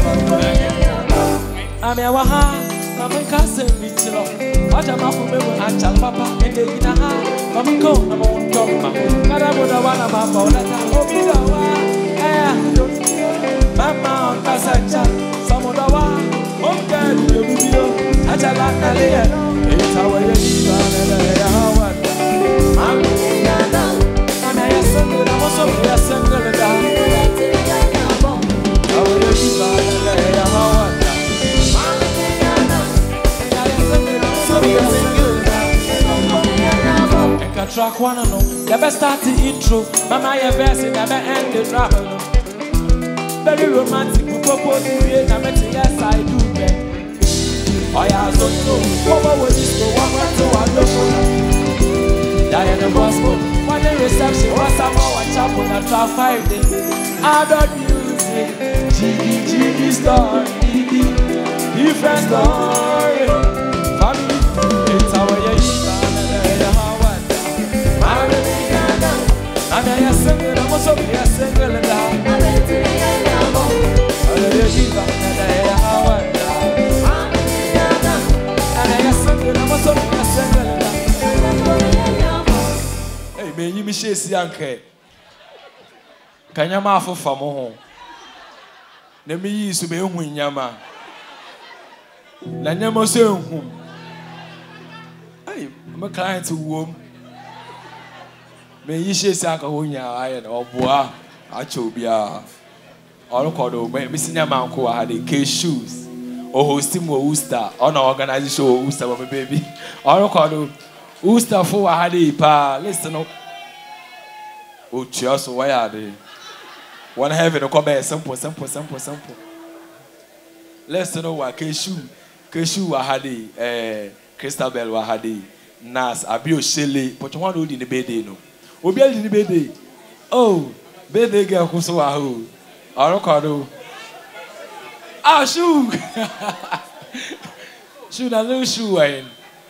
Speaker 2: Ame wa ha Mame ka se bitilo Aja mafu me wo anchal papa ende ina ha Mame ko na mo ndoma Kada mo da wana mama olata obi da wa eh Mama on passenger, some of the one, oh, God, you will be a Jalakalia. It's how you live and a Howard. I'm a single, I'm also a single. How you live and a Howard. I can track one and no. The best start the intro. Mama, your best, and never end the trouble. Very romantic, we propose to create a meeting, yes I do, babe. Oh yeah, so no, what would this go, one went to one local Diana Gospel, one day reception, what's up, our chapel, and try five days. Adult music, Jiggy, Jiggy story, different story. Family, it's our Yayita, and Howard. I'm a single, I'm also a single, and I'm
Speaker 1: me yi mi she si anke kanyama afofa mo ho na mi yi su me hu nyama na nyama so hu ai my client wo me yi she si anka ho nya aye na oboa acho bia all called me sinya manko had a K shoes or host him or Worcester on our organization or Worcester my baby all called Worcester for I had a pa listen up oh cheers why are they one heaven come back simple simple simple simple listen know what K shoe K shoe I had a eh Christabel I had a Nas Abio Shelley but you want to in the bed no obi in the bed oh bed girl who so aho Arokado. Ah, shoe. Shoe, that little shoe. Eh?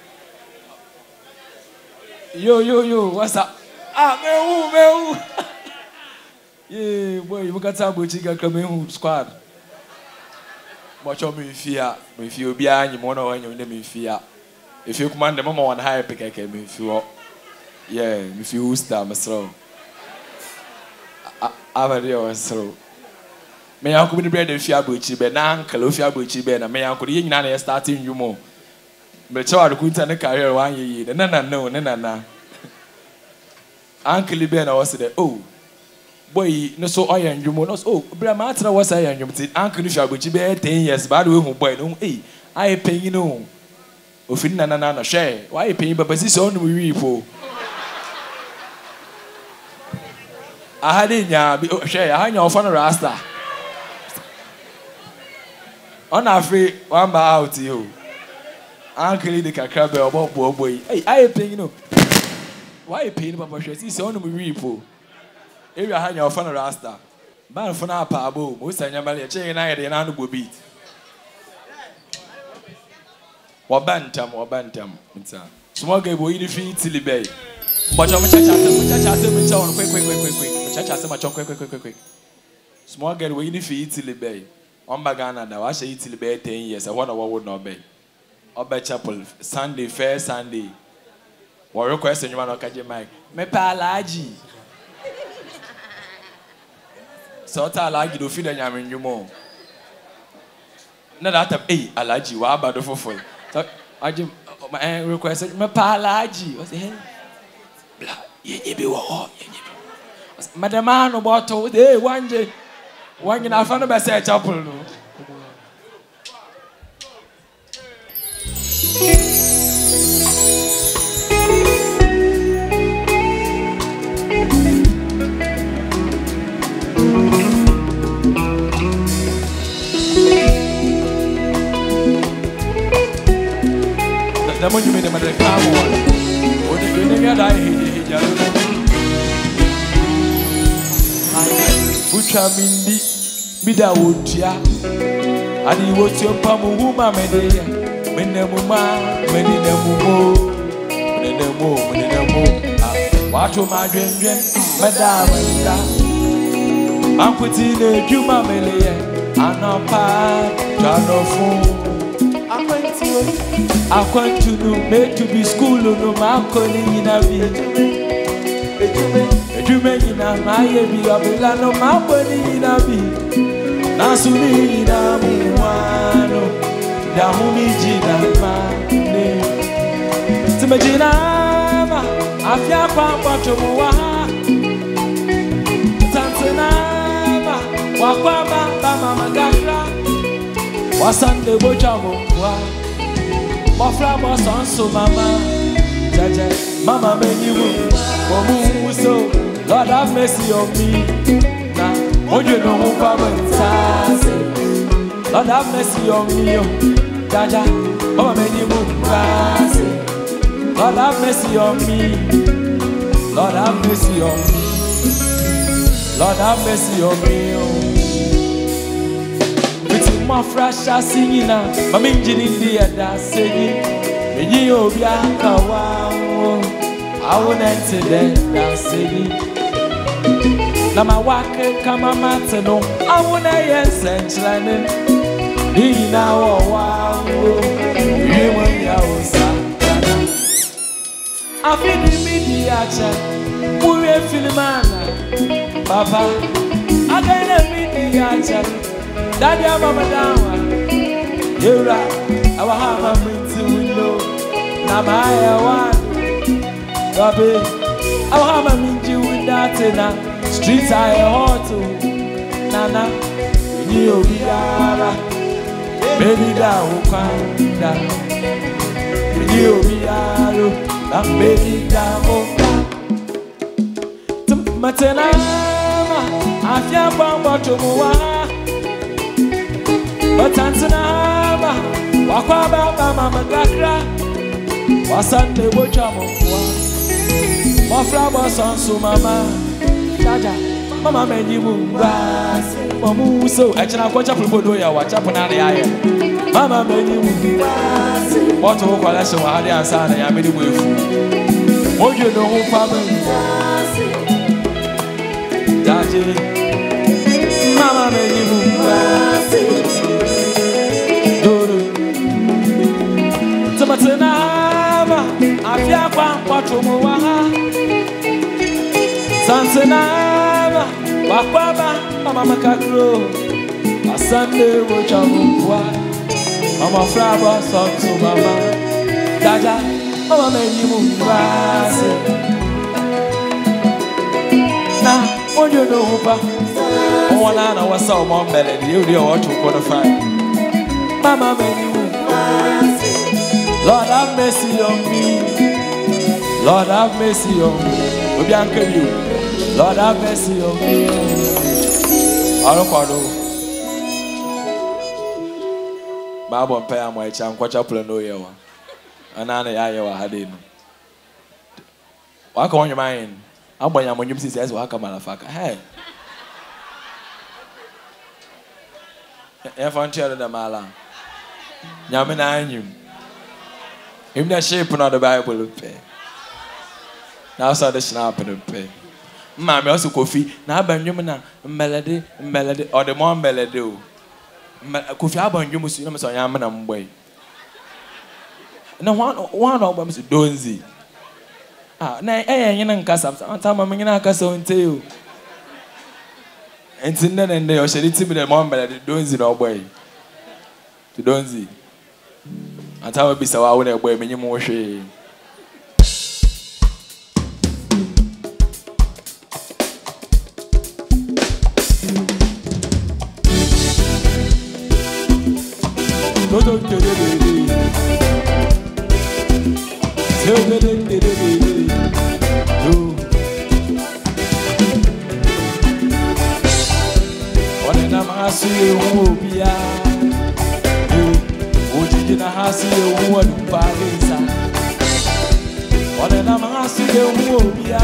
Speaker 1: Yo, yo, yo, what's up? Ah, me, me. Yeah, boy, you got to go to the squad. Watch out, me fear. Me fear behind you, mono, and you name fear. If you command the mama on high pick, I can me feel. Yeah, me feel star, my slow. I have a real slow. Me uncle be the bread if you are butchy, but now uncle if you are butchy, but me uncle you know starting you more. But so I could turn a career one year. No, no, no, no, no, no. Uncle Ben was there. Oh, boy, no so I and you more. Oh, Bramatra was I and you. Uncle if you are butchy, be ten years. Bad way who boy no. Hey, I pay you know. Of in na na na share. Why pay but this on we repo. I had in ya share. I had your fun rasta. On a free one bar out you. Uncle the cacrabe or bob boy. Hey, I pay you know. Why paying Papa Shess? It's on we repo. If you had your fun rasta. Man for now, Pabo, most of your money, chain I and an beat. What bantam or bantam. Small gay boy, the feet till the bay. But I'm a church as a on quick, quick, quick, quick, quick. Church as a much on quick, quick, quick, quick. Small gay boy, the feet till the bay. On Bagana, now I say till the bay ten years. I wonder what would not be. Oba Chapel, Sunday, fair Sunday. What request you want to catch your mic? Me palaji. So I like you to feed and you more. No, that hey, Alaji, what about the full? So I just my request me palaji. What's the hell? Blah, ye be what? Madam, no bottle. Hey, one day, one in our family by say chapel. The money you made them at the car one. What did you think I hate? Butcher Mindy, Bida Wotia, and he was your Pamu Wuma Medea, Menamuma, Meninamu, Meninamu, Meninamu. Watch your my dream, Madame, Uncle Tina, Juma Melia, Anapa, Janofo. I want to know, made to be school, no, my calling in a bit. A Jumay in a Miami, a Milano, my body in a bit. Nasumi in a Muano, Damumi Gina, my Timajina, Afia Papa Chomoa, Tantanama, Wakwaba, Mama Gakra, Wasande Bojamo. Mafra boss so mama, Jaja, mama many you, Momu so, Lord have mercy on me. Now, oh you know who Papa Lord have mercy on me, Jaja, mama many you, Lord have mercy on me, Lord have mercy on me, Lord have mercy on me. My fresh singing now, my engine in the other singing. Me you bianca wow, I won't enter that singing. Now my work come a matter no, I won't yes and slamming. He now wow, you want your
Speaker 2: I feel the media chat. We are Filimana. Papa, I got a media chat. Daddy, I'm a madama. You're right. Our hammer brings the window. Now my one. Baby, our hammer means you with that in a streets I hot to. Nana, you be ara. Baby, that will down. You be ara. I'm baby down. Matena, I feel bomb to Moa. But Tantanama, Wakaba, Mama Gakra, was Sunday Wojamo. My flowers on so Mama, Jaja, Mama made you move. Mamu, so I can't watch up for Doya, watch up on the Mama made you move. What to call us so hard and sad, I made it with you. What you know, family? Daddy, Mama made you move. Dodo, Tomatanama, Afiapa, Patromoa, Sansanama, Wakaba, Mama Macacro, a Sunday Wojamua, Mama Fraba, son to Mama, Dada, Mama made you move. Now, what you know, Papa? One hour was so more melody, you know what to qualify. Mama, baby, Lord have mercy on me. Lord have mercy on me. Obianka, you. Lord have mercy on me. I don't know. Bible and pay my chance, watch up and know you. And I know I had him. Walk on your mind. I'm going to use this as welcome, motherfucker. Hey. If I'm telling them, Mala, Yamina, I knew. If that shape on the Bible will pay. Now, so the snap and pay. Mammy also coffee. Now, Benjamin, melody, melody, or the more melody. Coffee, I burn you must see them so Yaman way. No one, one of them is Donzi. Ah, na eh yen nka sam ntama menyina aka so nteu entinne ne ne o sheri timi de mo mbele de donzi na ogboy to donzi antama bisa wa wo na egboy menyim wo hwe Dodo kedede Kedede na mahasi ewu bia eh ojiji na hasi ewu adu palinsa ole na mahasi ewu bia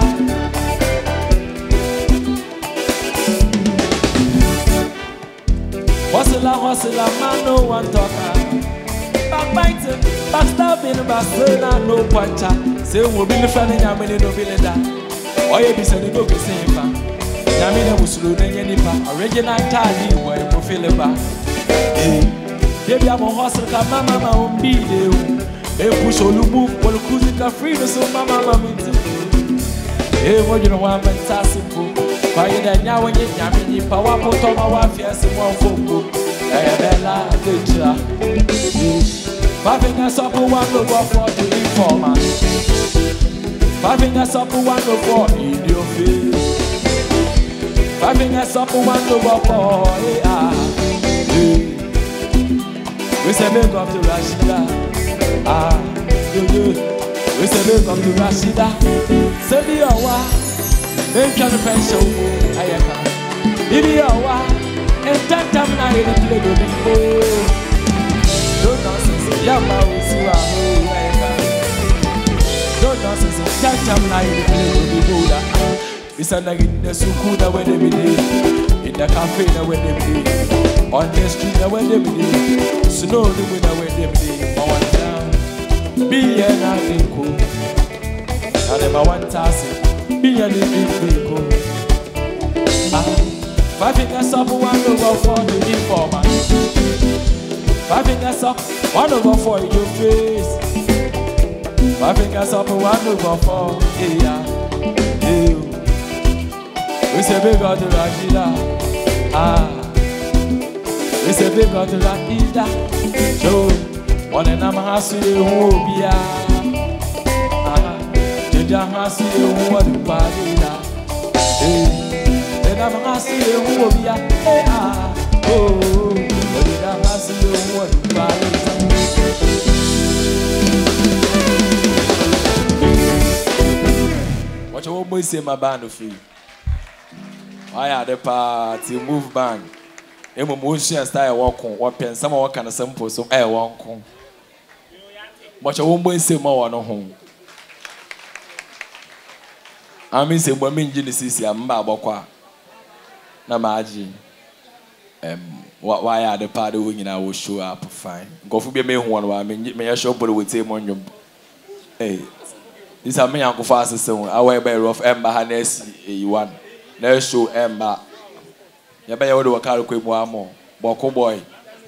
Speaker 2: wasila wasila mano one talker backbiting backstabbing basena no puncher say wo bi ni fani nyamene no bi leda oye bi se ni go ke sempa Namina Musulu Nipa, original Tadi, where you feel about. Baby, I'm a hustle, Mama, my be there. A push or move, or cruising free, so Mama, Mamma. Hey, what you know, I'm fantastic. Quiet that now when you're yamming, power put on my wife, yes, and one phone. I am a teacher. Five us up one over for the informer. Five us up one over in your face. Having us up one over four, yeah. We say big up to Rashida, ah, we say big up to Rashida. Say the hour, make your pension, I am. If you are, and that time I ain't play the before. Don't nonsense, Yama will see I am. Don't nonsense, that time I ain't play the before. It's a nag in the Sukuda where they be in the cafe where they be on the street where they be snow the winner where they be on down be an article and never one task be an individual. Five fingers up one over for the informer. Five fingers up one over for your face. My fingers up and one over four. Yeah. We say big God to Rajida. Ah. We say big God to Rajida. Joe. One and I'm hassy who be ah. Jaja hassy who want to party da. Eh. And I'm hassy who be ah. Eh ah. Oh. But I'm hassy who want to party da. What you always say my band of you? I had a party move band. Emo motion style walk on what pen some work and a sample so I walk on. What you always say more on home. I mean, say women Genesis, I'm Babaqua. Namaji. Um, what why are the party winging? I will show up fine. Go for be me one, I mean, may I show but with him on your. Hey, this is me, Uncle Fast, so I wear by rough ember harness, you want. Let's show Emma. You better do a car quick one more. Boko boy.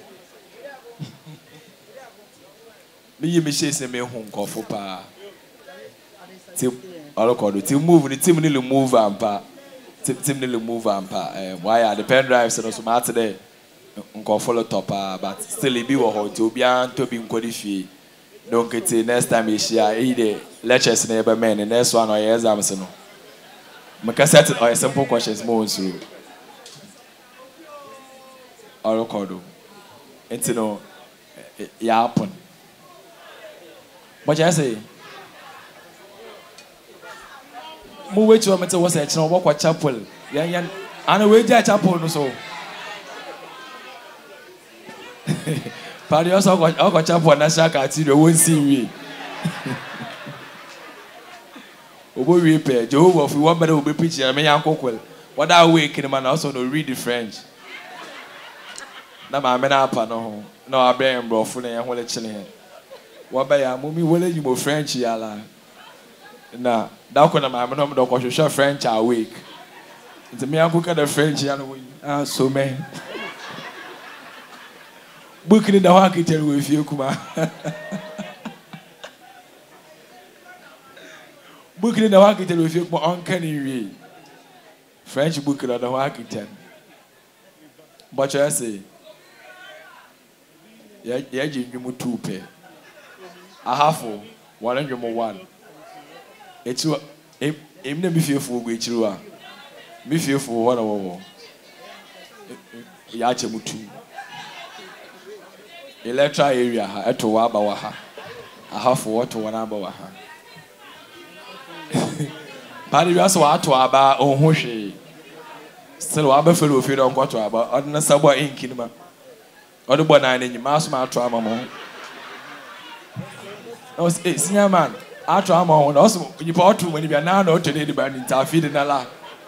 Speaker 2: Me, me, she say me home call for pa. Tim, I look at the team move. The team nearly move and pa. Team nearly move and pa. Why are the pen drives and so much today? Uncle follow top but still it be what hot to be and to be codified. Don't get it next time you share either lectures neighbor men and next one or your exams. My cassette or simple questions more so. Or record. It's no, it happen. But I say, move wait to a metal was a channel walk with chapel. Yeah, yeah, and away there chapel no so. Party also got chapel and a shack at you won't see me. We repair Jehovah if we want better will be preaching and me uncle well. What that way can man also no read the French. Na my men up no no I bring bro for na wole chine. What by ya mummy wole you mo French yala. Na that ko na my men no do ko hwehwe French a week. Nti me uncle ka the French ya no ah so man. Book ni da wa kitchen we fie kuma. Book in the market with you uncanny way. French book in the market. But I say, yeah, you two pay. A half one hundred one. It's what even be fearful which you are. Be fearful one over. Yachamutu. Electra area at Wabawaha. A half water one hour. Paddy was what to about on Hoshi. Still, I prefer if you don't go to about other subway in Kinema. Or the banana in your mouse, my trauma. No, senior man, our trauma, and also you bought to when you are now not today, the band in Taffy in a lot.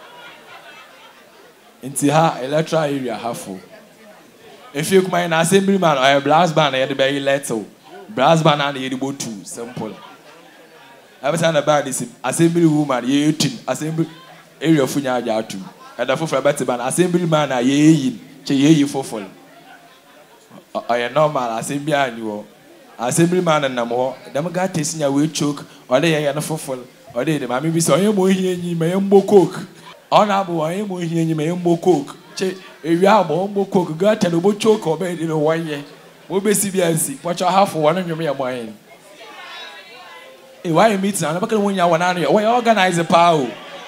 Speaker 2: Into her electra area, half full. If you come in assemblyman or a brass band, I had the very little brass band and the edible too, simple. Every time the band is assembly woman, ye eighteen, assembly area of Funya Yatu. And the for a better band, assembly man, a ye, che ye for full. I am normal, assembly annual. Assembly man and no more. Them got tasting a wheel choke, or they are for full, or they, mammy be so you more here, you may umbo cook. Honorable, I am more here, you may umbo cook. Che, if you have umbo cook, got a little choke or bed in a one year. We'll be C B S. Watch your half for one hundred million wine. Hey, why you meeting? I'm not going to win your one hundred. Why organize the power?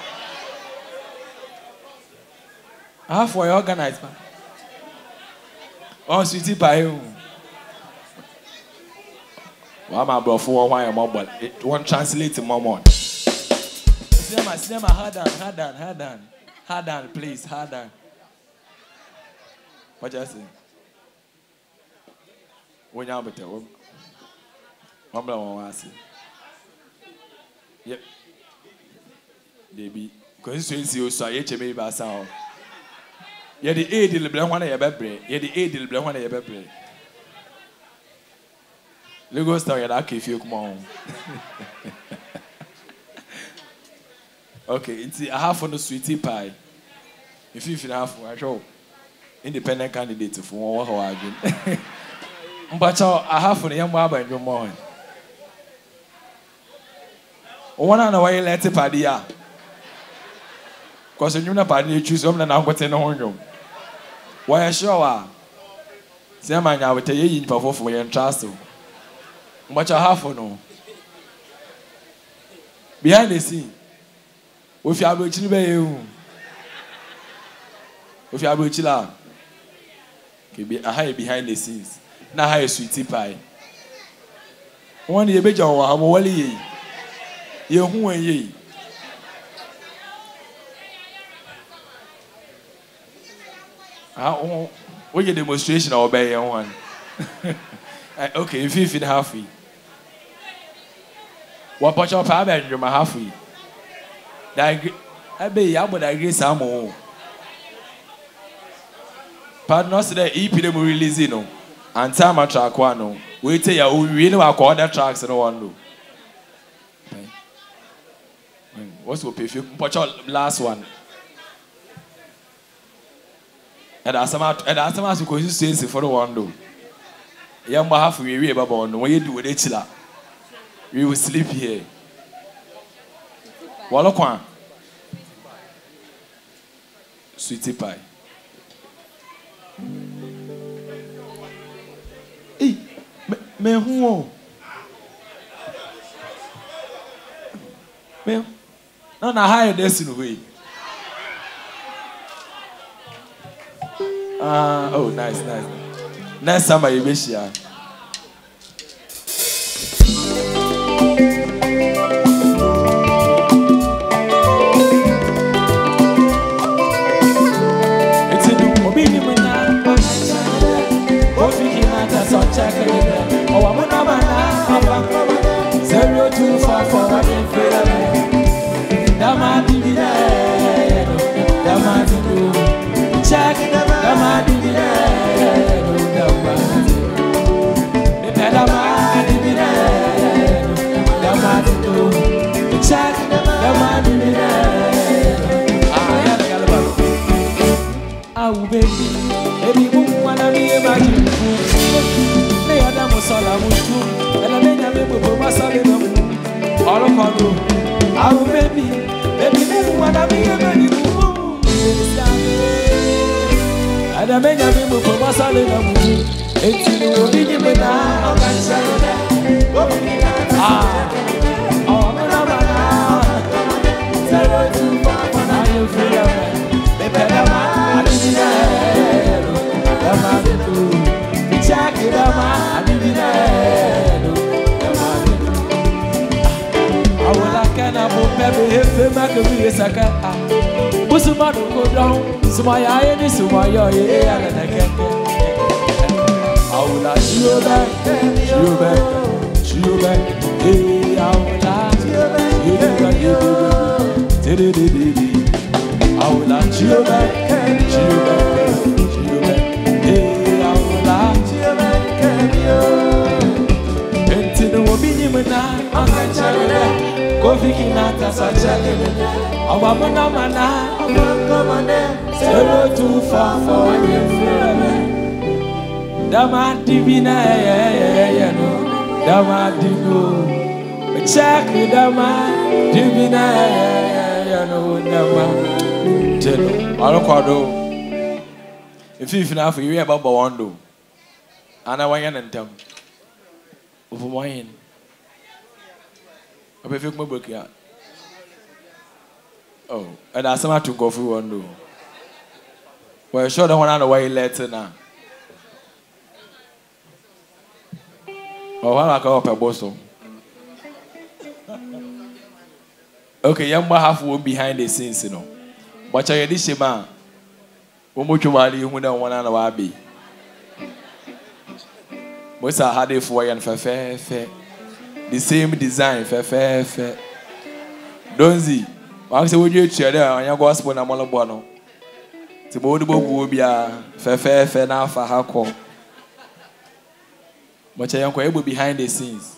Speaker 2: Half why organize, man. Oh, sweetie pie. Why my bro for why I'm mobile? It won't translate to mom. Cinema, cinema, hard on, hard on, hard on, hard on, please, hard on. What you say? When you're better, one blow one say. Yep. Baby, because it's you so you chebe ba sound. You the aid the blank one you bebre. You the aid the blank one you bebre. Lagos town you that if you come on. Okay, it's a half on the sweetie pie. If you half, I show independent candidate for one hour again. But I have for the young barber in your morning.
Speaker 1: One on the way let it party. Because you know, party choose something now, what's in the home. Why, sure. Zaman, I will tell you in for for your trust. Much I have for no. Behind the scene, if you are watching you, if you are watching out, be a high behind the scenes. Now, high sweetie pie. One year, Beja, I'm wally. You who are ye? Ah, what your demonstration or by one? Okay, if you feel halfway. What part of power and you're my halfway? I be ya, but I guess I'm all. Pardon us the E P them release no, and time a track one no. We tell you, we know our quarter tracks and one do. What's what if you put your last one? And as I'm out, and as I'm out, because you say for the one do. Young half we read about one, when you do with it, we will sleep here. Walokwan. Sweetie pie. Eh, me who? Me? No, na higher destiny way. Ah, oh, nice, nice. Next time I wish ya. It's in the mobile mana. Kofi Kinaata so check it. Oh, I'm not mana. Zero two four four one eight. Dama divina. Dama divina. Check Dama divina. Dama divina. Dama divina. Dama divina. Check Dama divina. Ah, yeah, galaba. Ah, baby, baby, boom, wanna be a magic. They are the musala mutu, and I made a baby for my son. All of our ah, baby, baby, boom, wanna be a magic. And I made a baby for my son. It's in the beginning, but now I'm saying, ah, oh, I'm not zero two five one nine three. They better not be there. Check it out, be there. I will like an apple baby if they make a be a second. What's the matter? Go down. So my eye is so my eye, and I can't. I will like you back, you back, you back. Hey, I will like you back, you back. I will like you back, you back, you back. Hey, I will like you back, you. Until the woman mana, I can't tell you. Kofi Kinaata so check it. I want to know mana, I want to mana. Zero two four four one eight. Dama divina, yeah, yeah, yeah, no. Dama divina, check Dama divina, yeah, yeah, no. Dama, tell. I don't call do. If you finish, you hear about Bawando. And I want to tell. Over mine. I prefer my book here. Oh, and I somehow to go through one do. Well, sure, the one on the way letter now. Oh, I go up a Boston. Okay, young boy half will behind the scenes, you know. But I did say, man, what much you are you when I want to know be? What's a hard day for you and fair, fair, fair? The same design, fair, fair, fair. Don't see. I say, would you cheer there on your gospel and I'm all about to board the book will be a fair, fair, fair now for her call. But I am able behind the scenes.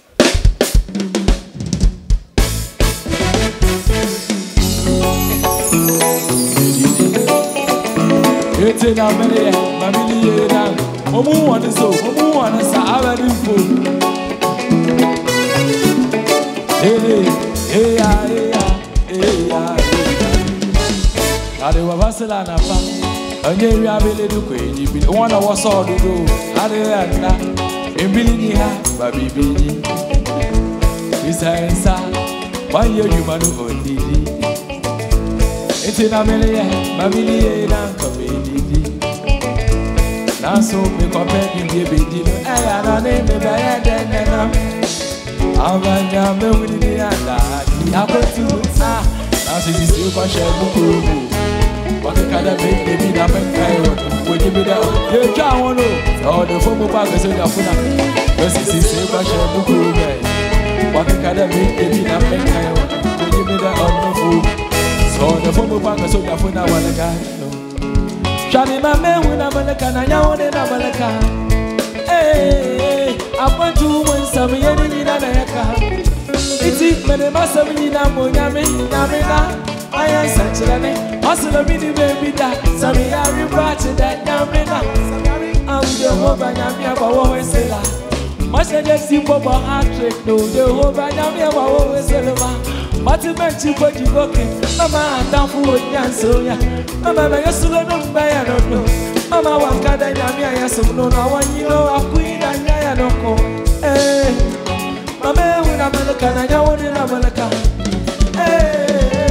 Speaker 1: It's in a minute, my million. Omu one is so, Omu one is a very full. Hey,
Speaker 2: Hey ya, hey ya, hey ya. Ade wa basela na pa. Onye wi abele du ko eji bi. One na was all do. Ade ya na. Embili ni ha, ba bibili. Bisa ensa. One year you manu ondidi. Iti na mele ya, ma mili ye na komedi. Na so me compare bi bi no. Aya na ne me ba ya den na. Avanya me wini ni anda. Ya ko tu ah. Na so si si ko she buku. What kind of baby na benkayo? Would you be there? You can't want to. Oh, the phone bag is on your phone. Yes, it's the same fashion book. What kind of baby na benkayo? Would you be there on the phone? So the phone bag is on your phone. I want to go. Shani my man when I'm a can. I want it. I'm a can. Hey, I want to win some. You need a car. It's it, but the master we na mo nyame nyame na. I am such a man. Hustle a mini baby that. Sammy, I repart to that Yamina. I'm the hope and Yamia, but always say that. Must I just see Boba heart trick? No, the hope and Yamia, but always say that. But you meant you put you working. Mama, I'm down for what you so ya. Mama, I used to learn by I don't know. Mama, one card and Yamia, yes, no, I want you know, a queen and I don't know. Eh, Mama, when I'm a can, I want in America. Eh.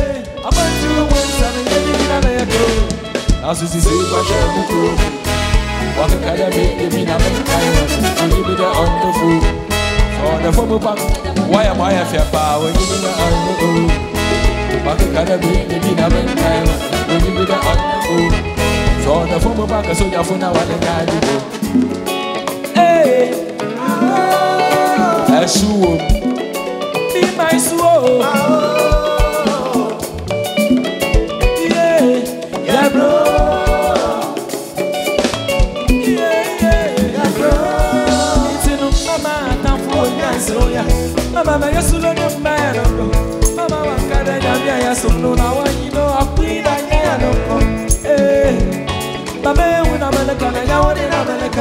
Speaker 2: As you see, I shall go. What a kind of baby, I'm a kind of the on the food. So the former bank, why am I a fair power? You be the on the food. What a kind of baby, I'm a kind of you be the on the food. So the former bank, so your phone, I want to guide you. Hey, I show be my soul. Yeah, bro. Mama, you're so long, man. Mama, I'm glad I am so no now. You know, I'm queen. I know. Hey, Mama, when I'm a can, I want in America.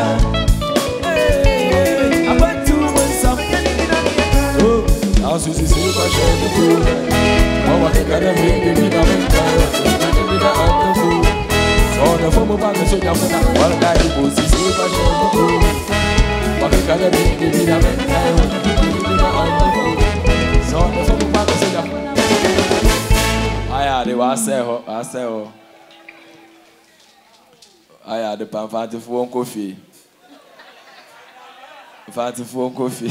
Speaker 2: Hey, I went to win something. Oh, now Susie, so I shall the food. Oh, what a kind of baby, I'm a kind of so the former bank is so young. One guy who sees you, I shall the food. What a kind of baby, I'm a kind of so the former bank is so young. I had it, I say, I say, I had the party for one coffee. Party for coffee.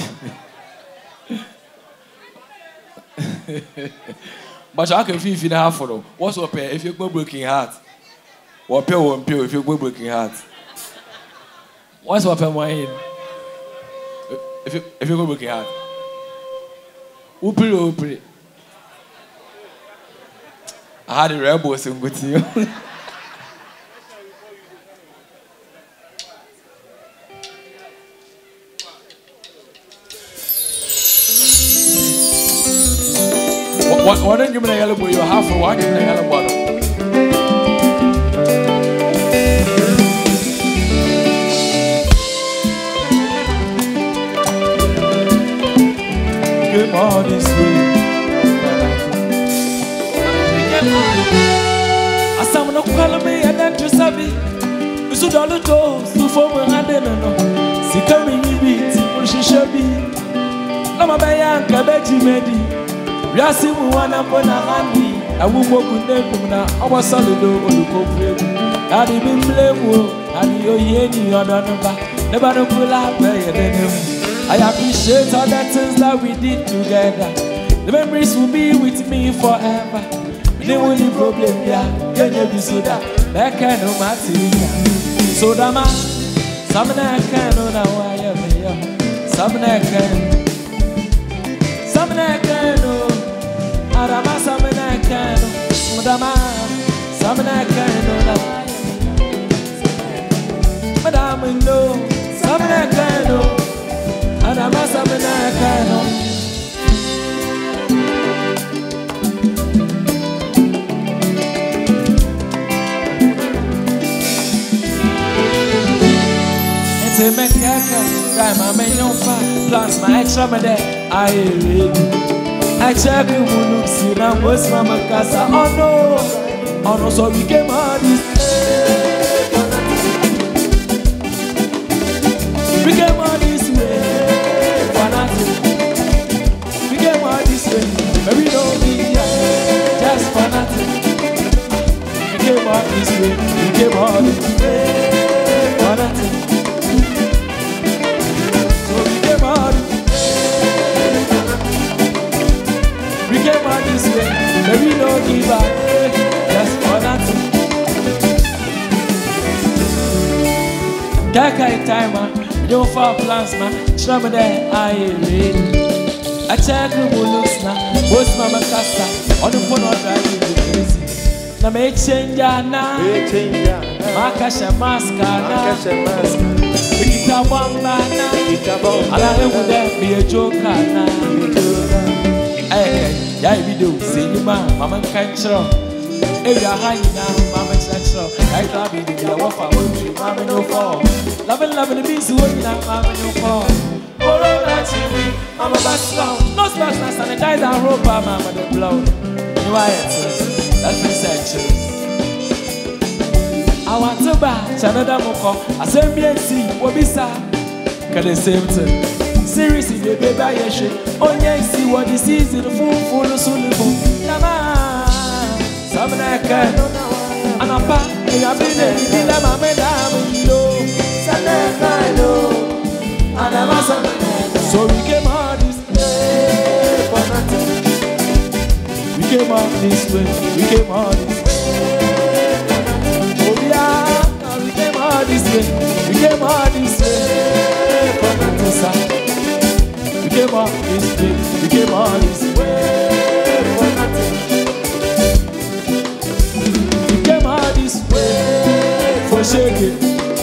Speaker 2: But I can feel if you have follow. What's up if you go breaking heart? What pay one pay if you go breaking heart? What's up my in? If you if you go breaking heart? Who pray who pray? I had a rebel sing good to you. What what don't you mean a yellow boy? You have for one in a yellow bottle. Good morning, sweet. I saw no call me and then to Sabi. You should all the doors to form a hand in a no. See coming in beat, she should be. Lama Bayan, Kabeji Medi. Yasi mwana mbona handi awu moku nebu na awa solido oluko fregu adi bimblemu adi oyeni odanba never no pull up there. I appreciate all the things that we did together. The memories will be with me forever. The only problem yeah can you be so that that kind of material so that man some na kind of na why me some na kind some na kind Arama samena kano, madama samena kano, madama no samena kano, arama samena kano. It's a mekaka, guy my main on fire, plus my extra my day, I read. I check you look see now most mama casa. Oh no, oh no, so we came out this we came out this way for nothing. We came out this way, but we don't be here just for nothing. We came out this way, we came out this way for nothing. So we came out. We came out this way, but we don't give up just for nothing. Kaka time, man. You don't fall plans, man. Show me there, I ain't ready. I check the looks now. What's Mama Casa? On the phone, I'm driving you crazy. Now, make change now. Make change now. Makasha Mascara. We get a bomb now. I don't them be a joker now. Hey, yeah, we do. See you, man. Mama can't show. If you're high now, Mama can't show. I can't be the waffle. Mama no fall. Loving, loving the beast, who now, Mama no fall. Oh, that's you, Mama bass down. No splash, no sanitize and rope, Mama the blow. You are it, that's essentials. I want to buy another moko. I say, B N C, what be sad? Can the same thing? Seriously, the baby, I should. Oh, yes, see what this is in the full, full of soluble. Nama, some like a and a pack, and I've been there, and I'm a madam, no, Sanaka, and I'm a so we came out this way for nothing. We came out this way, we came out this way. Oh, yeah, we came out this way, we came out this way for nothing, sir. We came out this way, we came out this way for nothing. We came out this way for shaking.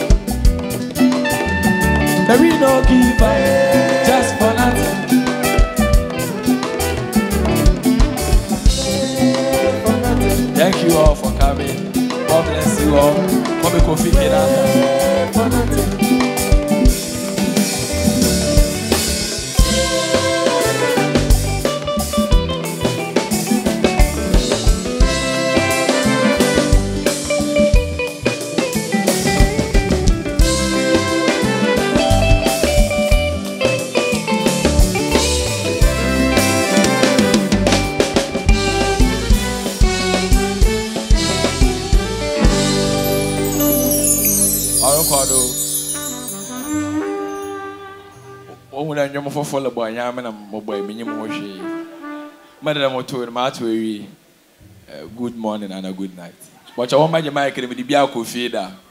Speaker 2: But we don't give up just for nothing. Thank you all for coming. God bless you all. Come Kofi Kinaata.
Speaker 1: I'm for follow boy, I'm a boy, minimum. Madam, I'm to a good morning and a good night. But I want my mic with the Biako feeder.